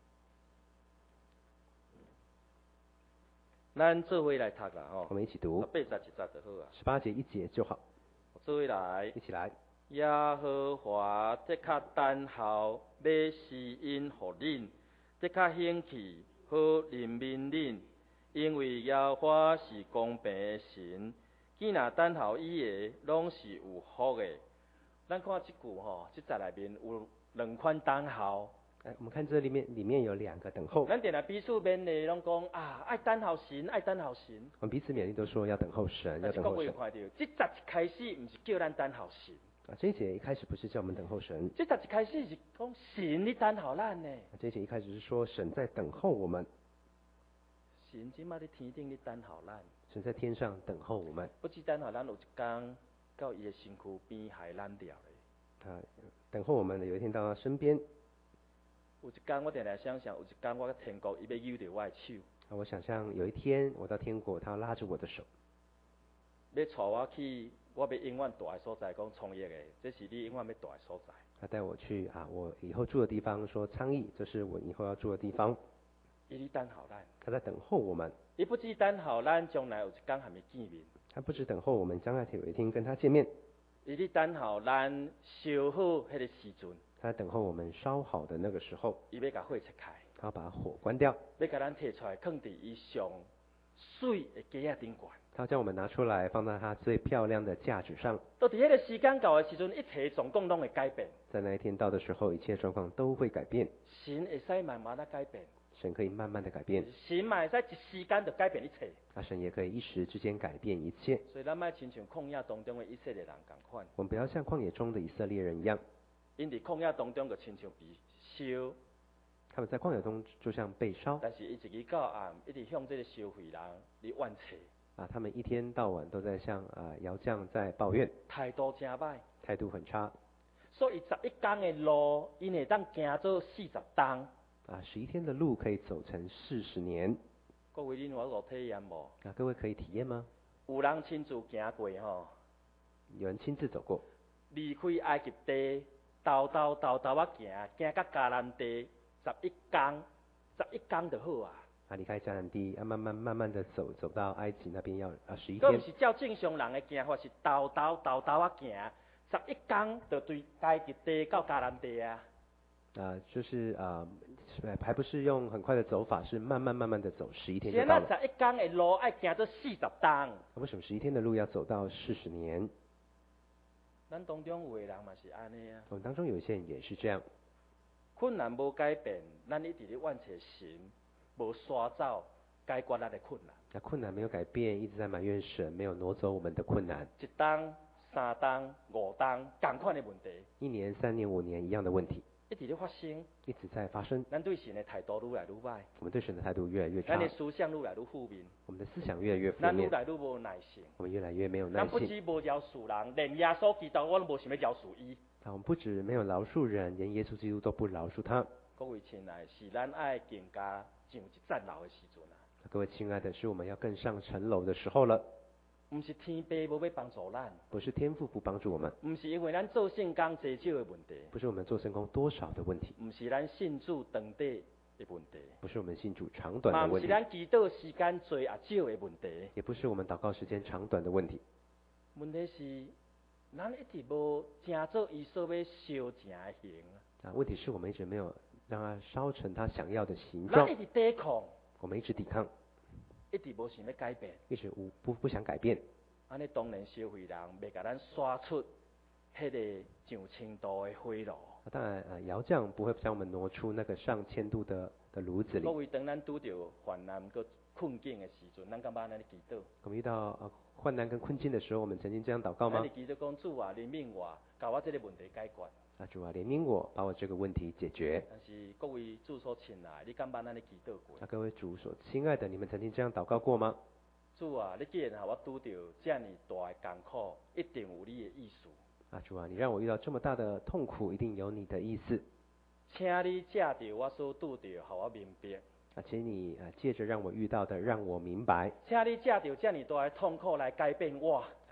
A: 咱做伙来读啦吼
B: 我，们一起读
A: 18节一节就好啊。
B: 18节一节就好，
A: 做伙来
B: 一。起来。
A: 耶和华的确等候，要施恩互恁，的确兴起，好怜悯恁，因为耶和华是公平的神，既若等候伊的，拢是有福的。咱看即句吼，即节内面有两款等候。
B: 我们看这里面有2个等候，
A: 咱定来彼此勉励，拢讲啊，爱等候神，爱等候神。
B: 我们彼此勉励都说要等候神，要
A: 但是各
B: 等候神。
A: 位有看到，即节一开始毋是叫咱等候神，
B: 啊，这一节一开始不是叫我们等候神，
A: 即节一开始是讲神咧等候咱呢。
B: 这一节一开始是说神在等候我们，
A: 神即马伫天顶咧等候咱，
B: 神在天上等候我们，
A: 不止等候咱，有一天到伊的身躯边害咱了咧。
B: 啊，等候我们有一天到他身边。
A: 有一天我定来想象，有一天我到天国，伊要揪着我的手，
B: 啊，我想象有一天我到天国，他拉着我的手，
A: 要带我去我要永远住的所在，讲创业的，这是你永远要住的所在。
B: 他带我去啊，我以后住的地方，说昌邑，这是我以后要住的地方。
A: 伊咧等候咱，
B: 他在等候我们，
A: 伊不止等候咱将来有一天含伊见面，
B: 他不止等候我们将来有一天跟他见面，
A: 伊咧等候咱烧好迄个时阵，
B: 他在等候我们烧好的那个时候，
A: 伊要甲火切开，
B: 他要把火关掉，
A: 要甲咱摕出来，放伫伊上水的架仔顶悬。
B: 他要将我们拿出来放在他最漂亮的架子上。
A: 到伫迄个时间到的时阵，一切总共拢会改变。
B: 在那一天到的时候，一切状况都会改变。
A: 神会使慢慢的改变，
B: 神可以慢慢的改变，
A: 神嘛会使一时间就改变一切。
B: 啊，神也可以一时之间改变一切。
A: 所以咱莫亲像旷野当中的以色列人共款，
B: 我们不要像旷野中的以色列人一样，
A: 因伫旷野当中就亲像被烧，
B: 他们在旷野中就像被烧，
A: 但是伊一日到暗一直向这个烧毁人伫怨气，
B: 啊，他们一天到晚都在向窑匠在抱怨，
A: 态度真歹。
B: 态度很差。
A: 所以11天的路，因会当行做40天。
B: 啊，11天的路可以走成40年。
A: 各位恁有体验无？
B: 啊，各位可以体验吗？
A: 有人亲自行过吼，
B: 有人亲自走过，
A: 离开埃及地，兜啊行，行到迦南地11天，11天就好啊。
B: 啊，离开迦南地，慢慢的走到埃及那边要11天。
A: 佫毋是照正常人的行法，是兜啊行，11天就对埃及地到迦南地啊。
B: 就是还不是用很快的走法，是慢慢的走，11天就
A: 现
B: 到了。
A: 在11天的路要行到40天。
B: 为什么11天的路要走到40年？
A: 咱当中有的人嘛是安尼啊，
B: 我们当中有一些人也是这样，
A: 困难无改变，咱一直咧怨气神，无刷走解决咱的困难。
B: 那困难没有改变，一直在埋怨神，没有挪走我们的困难。
A: 一天、3天、5天，同款的问题，
B: 1年、3年、5年一样的问题，
A: 一直咧发生。
B: 一直在发生。
A: 咱对神的态度愈来愈歹，
B: 我们对神的态度越来越差
A: 咱，的思想愈来愈负面，
B: 我们的思想越来越负面，
A: 咱愈来愈无耐性。
B: 我们越来越没有耐
A: 咱不
B: 性。
A: 止无饶恕人，连耶稣基督我都无想要饶恕伊。
B: 我们不止没有饶恕人，连耶稣基督都不饶恕他。
A: 各位亲爱，是咱爱更加上一层楼的时阵啊！
B: 各位亲爱的，是我们要更上层楼的时候了。
A: 毋是天父无要帮助咱，
B: 不是天父不帮助我们，
A: 毋是因为咱做圣工多少的问题，
B: 不是我们做圣工多少的问题，
A: 毋是咱信主长短的问题，
B: 不是我们信主长短
A: 嘛毋是
B: 的问题，
A: 咱祈祷时间多啊少的问题。
B: 也不是我们祷告时间长短的问题。
A: 问题是，咱一直无正做伊所要烧成的形啊！
B: 问题是我们一直没有让它烧成他想要的形状
A: 咱，一直抵抗，
B: 我们一直抵抗，
A: 一直无想要改变。
B: 一直不想改变。
A: 安尼当然消费人袂甲咱刷出迄个上千度的火炉。
B: 当然，窑匠不会将我们挪出那个上千度的炉子里
A: 各。位，当咱拄着患难佮困境的时阵，咱敢捌安尼祈祷？
B: 我们遇到患难跟困境的时候，我们曾经这样祷告吗
A: 咱？祈祷讲主啊，怜悯我，甲我这个问题解决。
B: 主啊，怜悯我，把我这个问题解决。
A: 但是各位主所亲爱，你敢捌安尼祈祷过？
B: 各位主所亲爱的，你们曾经这样祷告过吗？
A: 主啊，你既然让我拄着这样大的艰苦，一定有你的意思。
B: 主啊，你让我遇到这么大的痛苦，一定有你的意思。
A: 请你借着我所拄着，让我明白。
B: 请你借着让我遇到的，让我明白。
A: 请你借着这样大的痛苦来改变我。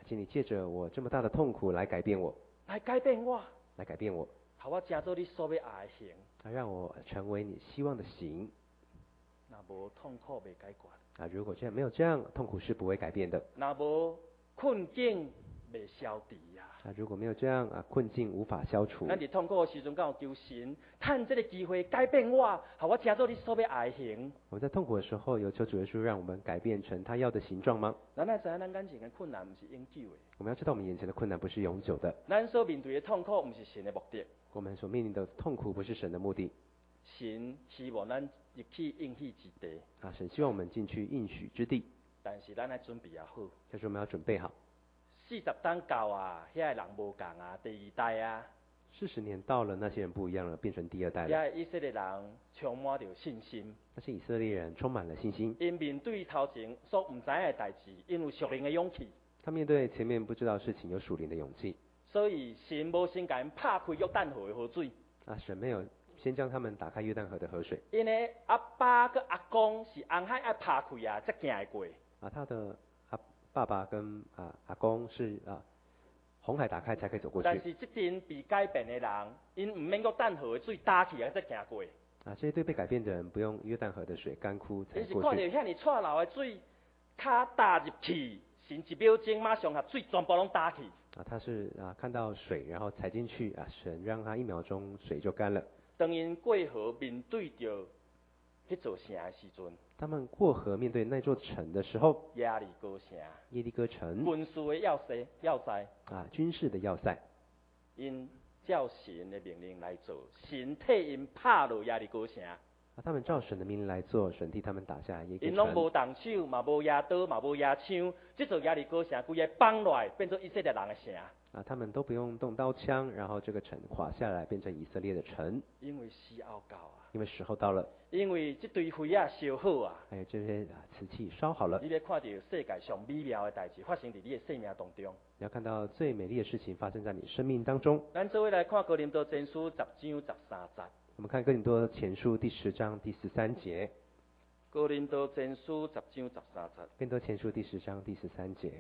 B: 请你借着我这么大的痛苦来改变我，
A: 来改变我，
B: 来改变我，
A: 好我成做你所要爱的行。
B: 让我成为你希望的形。
A: 若无痛苦未解决，
B: 如果这样没有这样，痛苦是不会改变的。
A: 若无困境未消除呀。
B: 如果没有这样困境无法消除。
A: 咱伫痛苦的时阵，敢有求神，趁这个机会改变我，好我成做你所要爱的形。
B: 我们在痛苦的时候，有求主耶稣让我们改变成他要的形状吗？
A: 咱要知影，咱眼前的困难不是永久的。
B: 我们要知道，我们眼前的困难不是永久的。
A: 咱所面对的痛苦，不是神的目的。
B: 我们所面临的痛苦不是神的目的。
A: 神希望咱入去应许之地。
B: 神希望我们进去应许之地。
A: 但是咱要准备好。
B: 就是我们要准备好。
A: 40年到啊，遐个人无共啊，第二代啊。
B: 40年到了，那些人不一样了，变成第二代了。
A: 遐以色列人充满着信心。
B: 那些以色列人充满了信心。
A: 因面对头前所唔知影的代志，因有属灵的勇气。
B: 他面对前面不知道事情有属灵的勇气。
A: 所以神无先甲因拍开约旦河的河水。
B: 神没有先将他们打开约旦河的河水。
A: 因为阿爸跟阿公是红海爱拍开啊，才行会过。
B: 他的爸爸跟阿公是红海打开才可以走过去。
A: 但是这阵被改变的人，因唔免约旦河的水打起来才行过。
B: 这些对被改变的人，不用约旦河的水干枯才过去。
A: 你是看到遐尼错流的水，脚打入去，神1秒钟马上把水全部拢打去。
B: 他是看到水，然后踩进去神让他1秒钟水就干了。
A: 当因过河面对着迄座城的时阵，
B: 他们过河面对那座城的时候，
A: 耶利哥城，
B: 耶利哥城，
A: 军事的要塞，
B: 军事的要塞，
A: 因照神的命令来做，神替因拍落耶利哥城。
B: 他们照神的命令来做，神替他们打下耶利哥城。
A: 因拢无动手，嘛无拿刀，嘛无拿枪，这座耶利哥城规个崩落来，变做以色列人的城。
B: 他们都不用动刀枪，然后这个城垮下来，变成以色列的城。
A: 因为时候到啊。
B: 因为时候到了。
A: 因为这堆灰烧好啊。
B: 还有这些瓷器烧好了。
A: 你要看到世界上美妙的代志发生在你的生命当中。
B: 你要看到最美丽的事情发生在你生命当中。
A: 咱做伙来看哥林多前书10章13节。
B: 我们看哥林多前书第10章第13节。
A: 哥林多前书10章13节。
B: 哥林多前书第10章第13节。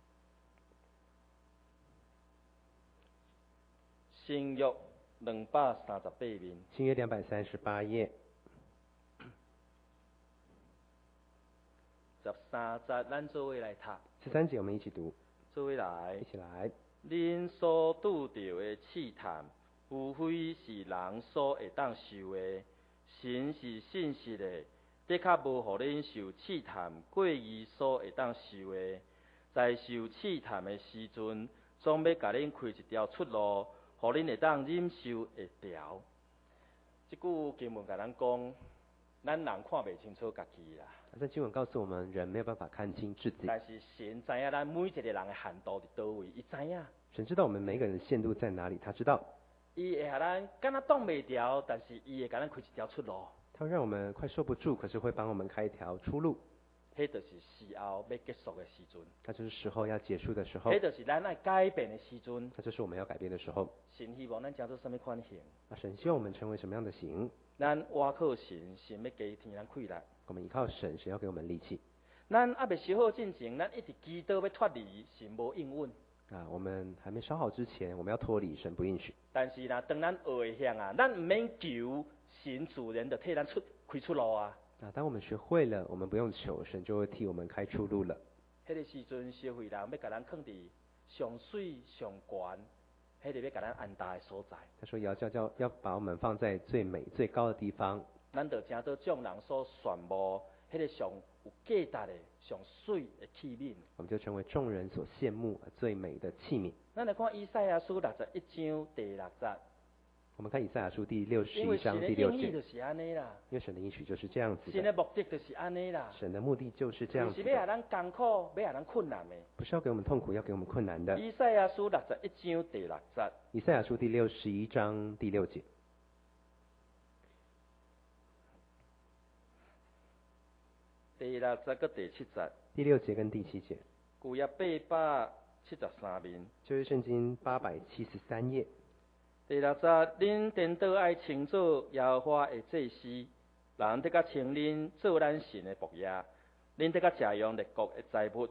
A: 新约238面。
B: 新约238页。
A: 13节，咱做伙来读。
B: 13节，我们一起读。
A: 做伙来。
B: 一起来。
A: 恁所拄到的试探，无非是人所会当受的。神是信实的，的确无互恁受试探过于所会当受的。在受试探的时阵，总要甲恁开一条出路，互恁会当忍受会调。这句经文甲咱讲，咱人看袂清楚家己啦。
B: 这经文告诉我们，人没有办法看清自己。
A: 但是神知影咱每一个人的限度伫倒位，伊知影。
B: 神知道我们每个人的限度在哪里，他知道。
A: 伊会甲咱敢若挡袂调，但是伊会甲咱开一条出路。
B: 他会让我们快受不住，可是会帮我们开一条出路。
A: 迄就是时候要结束的时阵。
B: 那就是时候要结束的时候。
A: 迄就是咱爱改变的时阵。
B: 那就是我们要改变的时候。
A: 神希望咱成做什么款型？
B: 神希望我们成为什么样的形？
A: 咱倚靠神，神要加添咱气力。
B: 我们依靠神，神要给我们力气。
A: 咱还未烧好进前，咱一直祈祷要脱离，神无应允。
B: 我们还没烧好之前，我们要脱离，神不允许。
A: 但是当咱学会向咱唔免求，神自然就替咱开出路啊。
B: 当我们学会了，我们不用求，神就会替我们开出路了。
A: 迄个时阵，社会人要甲咱放伫上水上悬，迄个要甲咱安踏的所在。
B: 他说要把我们放在最美最高的地方。
A: 咱就正做众人所羡慕，迄个上有价值的、上水的器皿。
B: 我们就成为众人所羡慕最美的器皿。
A: 咱来看以赛亚书61章第6节。
B: 我们看以赛亚书第61章第6节。
A: 因为神的应许就是安尼啦。
B: 因为神的应许就是这样子的。
A: 神的目的就是安尼啦。
B: 神的目的就是这样子的。
A: 不是要让咱艰苦，要让咱困难的。
B: 不是要给我们痛苦，要给我们困难的。
A: 以赛亚书61章第6节。
B: 以赛亚书第61章第6节。
A: 第6节跟第7节。
B: 第6节跟第7节。
A: 旧约873面。
B: 旧约圣经873页。
A: 第6节，恁颠倒爱称做耶和华的祭司，人得甲称恁做咱神的仆役，恁得甲食用列国的财物，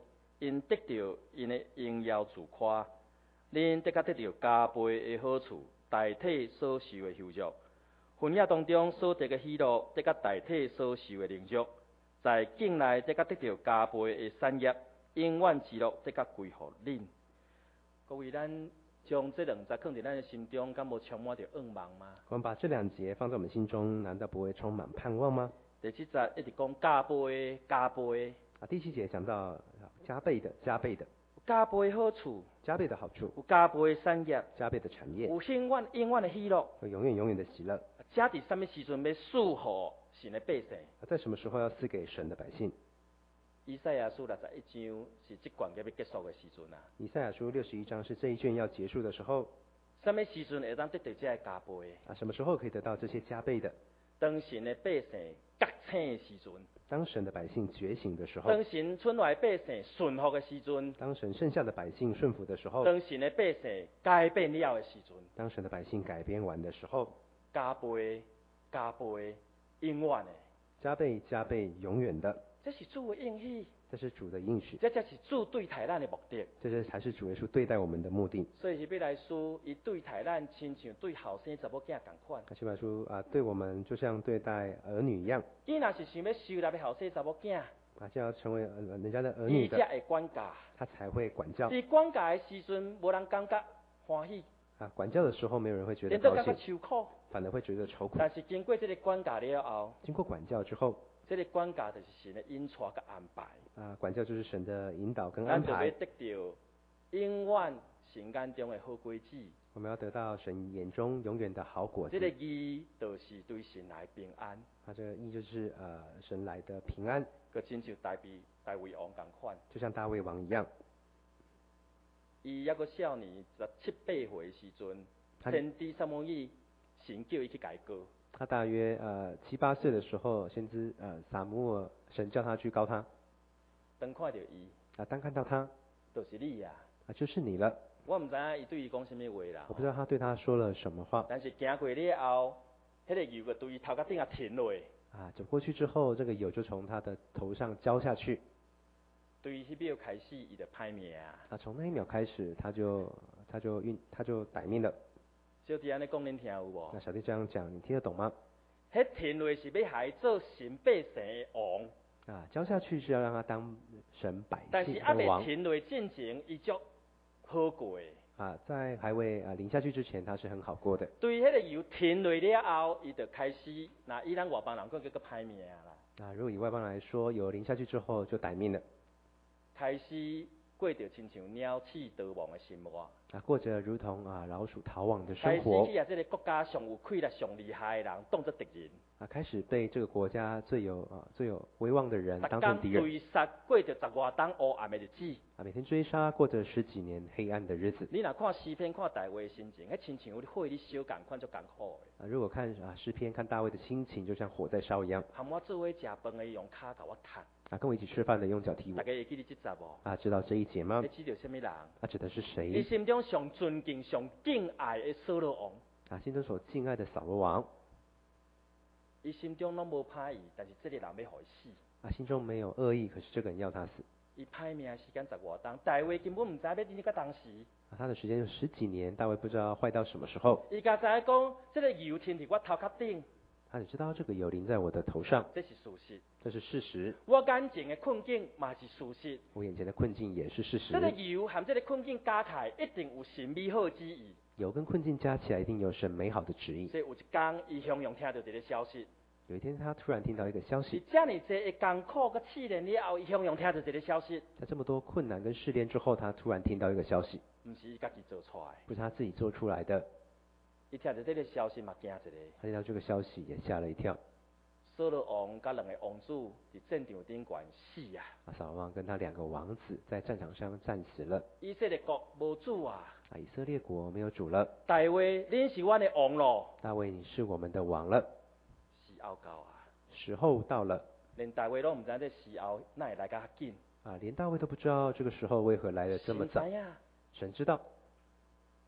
A: 因得到因的荣耀自夸，恁得较得到加倍的好处，代替所受的羞辱。婚宴当中所得的喜乐，得较代替所受的凌辱，在境内得较得到加倍的产业，永远之乐得较归乎恁。各位，咱将这两节放在咱的心中，敢无充满着愿望吗？
B: 我们把这2节放在我们心中，难道不会充满盼望吗？
A: 第7节一直讲加倍、加倍。
B: 第7节讲到加倍的、加倍的、
A: 加倍好处，
B: 加倍的好处，
A: 有加倍的产业，
B: 加倍的产业，
A: 有永远的喜乐，
B: 有永远的喜乐。
A: 这伫什么时阵要赐予神的百姓？
B: 在什么时候要赐给神的百姓？
A: 以赛亚书61章是这卷要结束的时阵啊。
B: 以赛亚书61章是这一卷要结束的时候。
A: 什么时阵会当得到这加倍？
B: 什么时候可以得到这些加倍的？
A: 当神的百姓觉醒的时阵，
B: 当神的百姓觉醒的时候，
A: 当神村外百姓顺服的时阵，
B: 当神剩下的百姓顺服的时候，
A: 当神的百姓改变了的时阵，
B: 当神的百姓改变完的时候，
A: 加倍、加倍、永远的，
B: 加倍、加倍、永远的，
A: 这是主的应许，
B: 这是主的应许，
A: 这才是主对待咱的目的，
B: 这才是主耶稣对待我们的目的。
A: 所以希伯来书伊对待咱，亲像对后生查某囝同款。
B: 希伯来书对我们就像对待儿女一样。
A: 伊若是想要收纳后生查某囝，
B: 就要成为人家的儿女的，
A: 伊才会管教，
B: 他才会管教。
A: 伫管教的时阵，无人感觉欢喜。
B: 管教的时候，没有人会觉得高兴，
A: 受苦，
B: 反而会觉得愁苦。
A: 但是经过这个管教了后，
B: 经过管教之后，
A: 这个管教就是神的引带跟安排。
B: 管教就是神的引导跟安排。
A: 咱就要得到永远神眼中的好果子。
B: 我们要得到神眼中永远的好果子。
A: 这个义就是对神来平安。
B: 这个义就是神来的平安。
A: 佮亲像大卫王同款，
B: 就像大卫王一样。
A: 伊还阁少年17、8岁时阵，先知撒母耳神叫伊去改歌。
B: 他大约7、8岁的时候，先知撒母耳神叫他去告他。
A: 当看到伊
B: 当看到他，
A: 就是你呀。
B: 就是你了。
A: 我唔知影伊对伊讲什么话啦。
B: 我不知道他对他说了什么话。
A: 但是行过了后，迄个油就对伊头壳顶下停落。
B: 走过去之后，这个油就从他的头上浇下去。
A: 对于迄秒开始，伊就歹命啊！
B: 从那一秒开始，他就歹命了。
A: 小弟安尼讲，恁听有无？
B: 那小弟这样讲，你听得懂吗？
A: 迄停落是要害做神百姓的王。
B: 浇下去是要让他当神百姓的王。
A: 但是还未停落进前，伊足好过。
B: 在还未淋下去之前，他是很好过的。
A: 对迄个油停落了后，伊就开始，那以咱外邦人讲叫做歹命啦。
B: 如果以外邦来说，油淋下去之后就歹命了。
A: 开始过着亲像鸟鼠逃亡的生活。
B: 过着如同老鼠逃亡的生活。
A: 开始去这个国家上有权力、上厉害的人当作敌人。
B: 开始被这个国家最有威望的人当成敌人。
A: 追杀过着10外冬黑暗的日子。
B: 每天追杀，过着10几年黑暗的日子。
A: 你若看诗篇、看大卫的心情，迄亲像火咧烧共款，足艰苦的。
B: 如果看诗篇、看大卫的心情，就像火在烧一样。
A: 和我做伙食饭的用脚甲我踢。
B: 跟我一起吃饭的用脚踢我。
A: 大家会记得这节无？
B: 知道这一节吗？
A: 你知道什么人？
B: 指的是谁？
A: 你心中上尊敬、上敬爱的扫罗王。
B: 心中所敬爱的扫罗王。
A: 伊心中拢无歹意，但是这个人要害死。
B: 心中没有恶意，可是这个人要他死。
A: 伊歹命时间10外冬，大卫根本唔知要伫个当时。
B: 他的时间有10几年，大卫不知道坏到什么时候。
A: 伊家知影讲，这个油天伫我头壳顶。
B: 他只知道这个油淋在我的头上。
A: 这是事实。
B: 这是事实。
A: 我眼前的困境嘛是事实。
B: 我眼前的困境也是事实。
A: 这个油和这个困境加起来，一定有神美好之意。
B: 油跟困境加起来，一定有神美好的旨意。
A: 所以有一天，伊向阳听到这个消息。
B: 有一天，他突然听到一个消息。
A: 这么多的艰苦跟试炼了后，伊向阳听到这个消息。
B: 在这么多困难跟试炼之后，他突然听到一个消息。
A: 不是伊家己做出来。
B: 不是他自己做出来的。
A: 伊听到这个消息嘛，惊一个。
B: 他听到这个消息也吓了一跳。
A: 扫罗王甲2个王子伫战场顶悬死啊！
B: 扫罗王跟他2个王子在战场上战死了。
A: 以色列国无主啊！
B: 以色列国没有主了。
A: 大卫，恁是阮的王咯！
B: 大卫，你是我们的王了。
A: 时候到啊！
B: 时候到了。
A: 连大卫都唔知这时候哪会来甲较紧。
B: 连大卫都不知道这个时候为何来得这么早。
A: 神知道。
B: 神知道。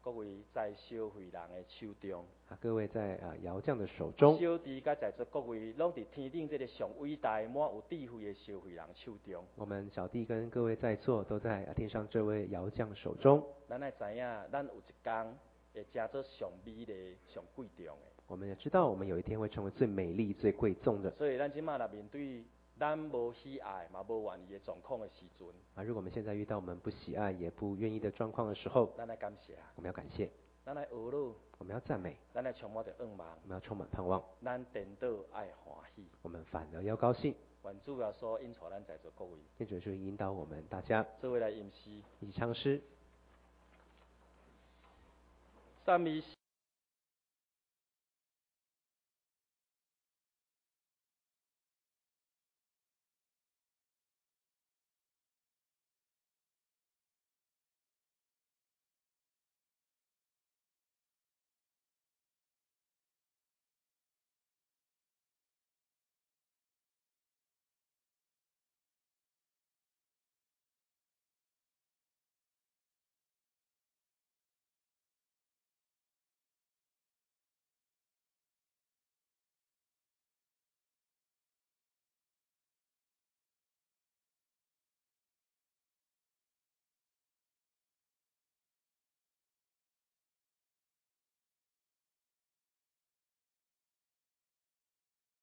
A: 各位在烧会人的手中。
B: 啊，各位在窑匠的手中，
A: 小弟甲在座各位，拢伫天顶这个上伟大、满有智慧的烧会人手中。
B: 我们小弟跟各位在座都在天上这位窑匠手中。
A: 咱爱知影，咱有一天会食做上美丽、上贵重的。
B: 我们也知道，我们有一天会成为最美丽、最贵重的。
A: 所以咱即马若面对咱无喜爱嘛无愿意的状况的时阵，
B: 啊，如果我们现在遇到我们不喜爱也不愿意的状况的时候，
A: 咱来感谢，
B: 我们要感谢，
A: 咱来学乐，
B: 我们要赞美，
A: 咱来充满着愿望，
B: 我们要充满盼望，
A: 咱颠倒爱欢喜。
B: 我们反而要高兴。
A: 愿主要所引导咱在座各位，
B: 天主是引导我们大家
A: 做为来吟诗，
B: 一起唱诗。
A: 赞美。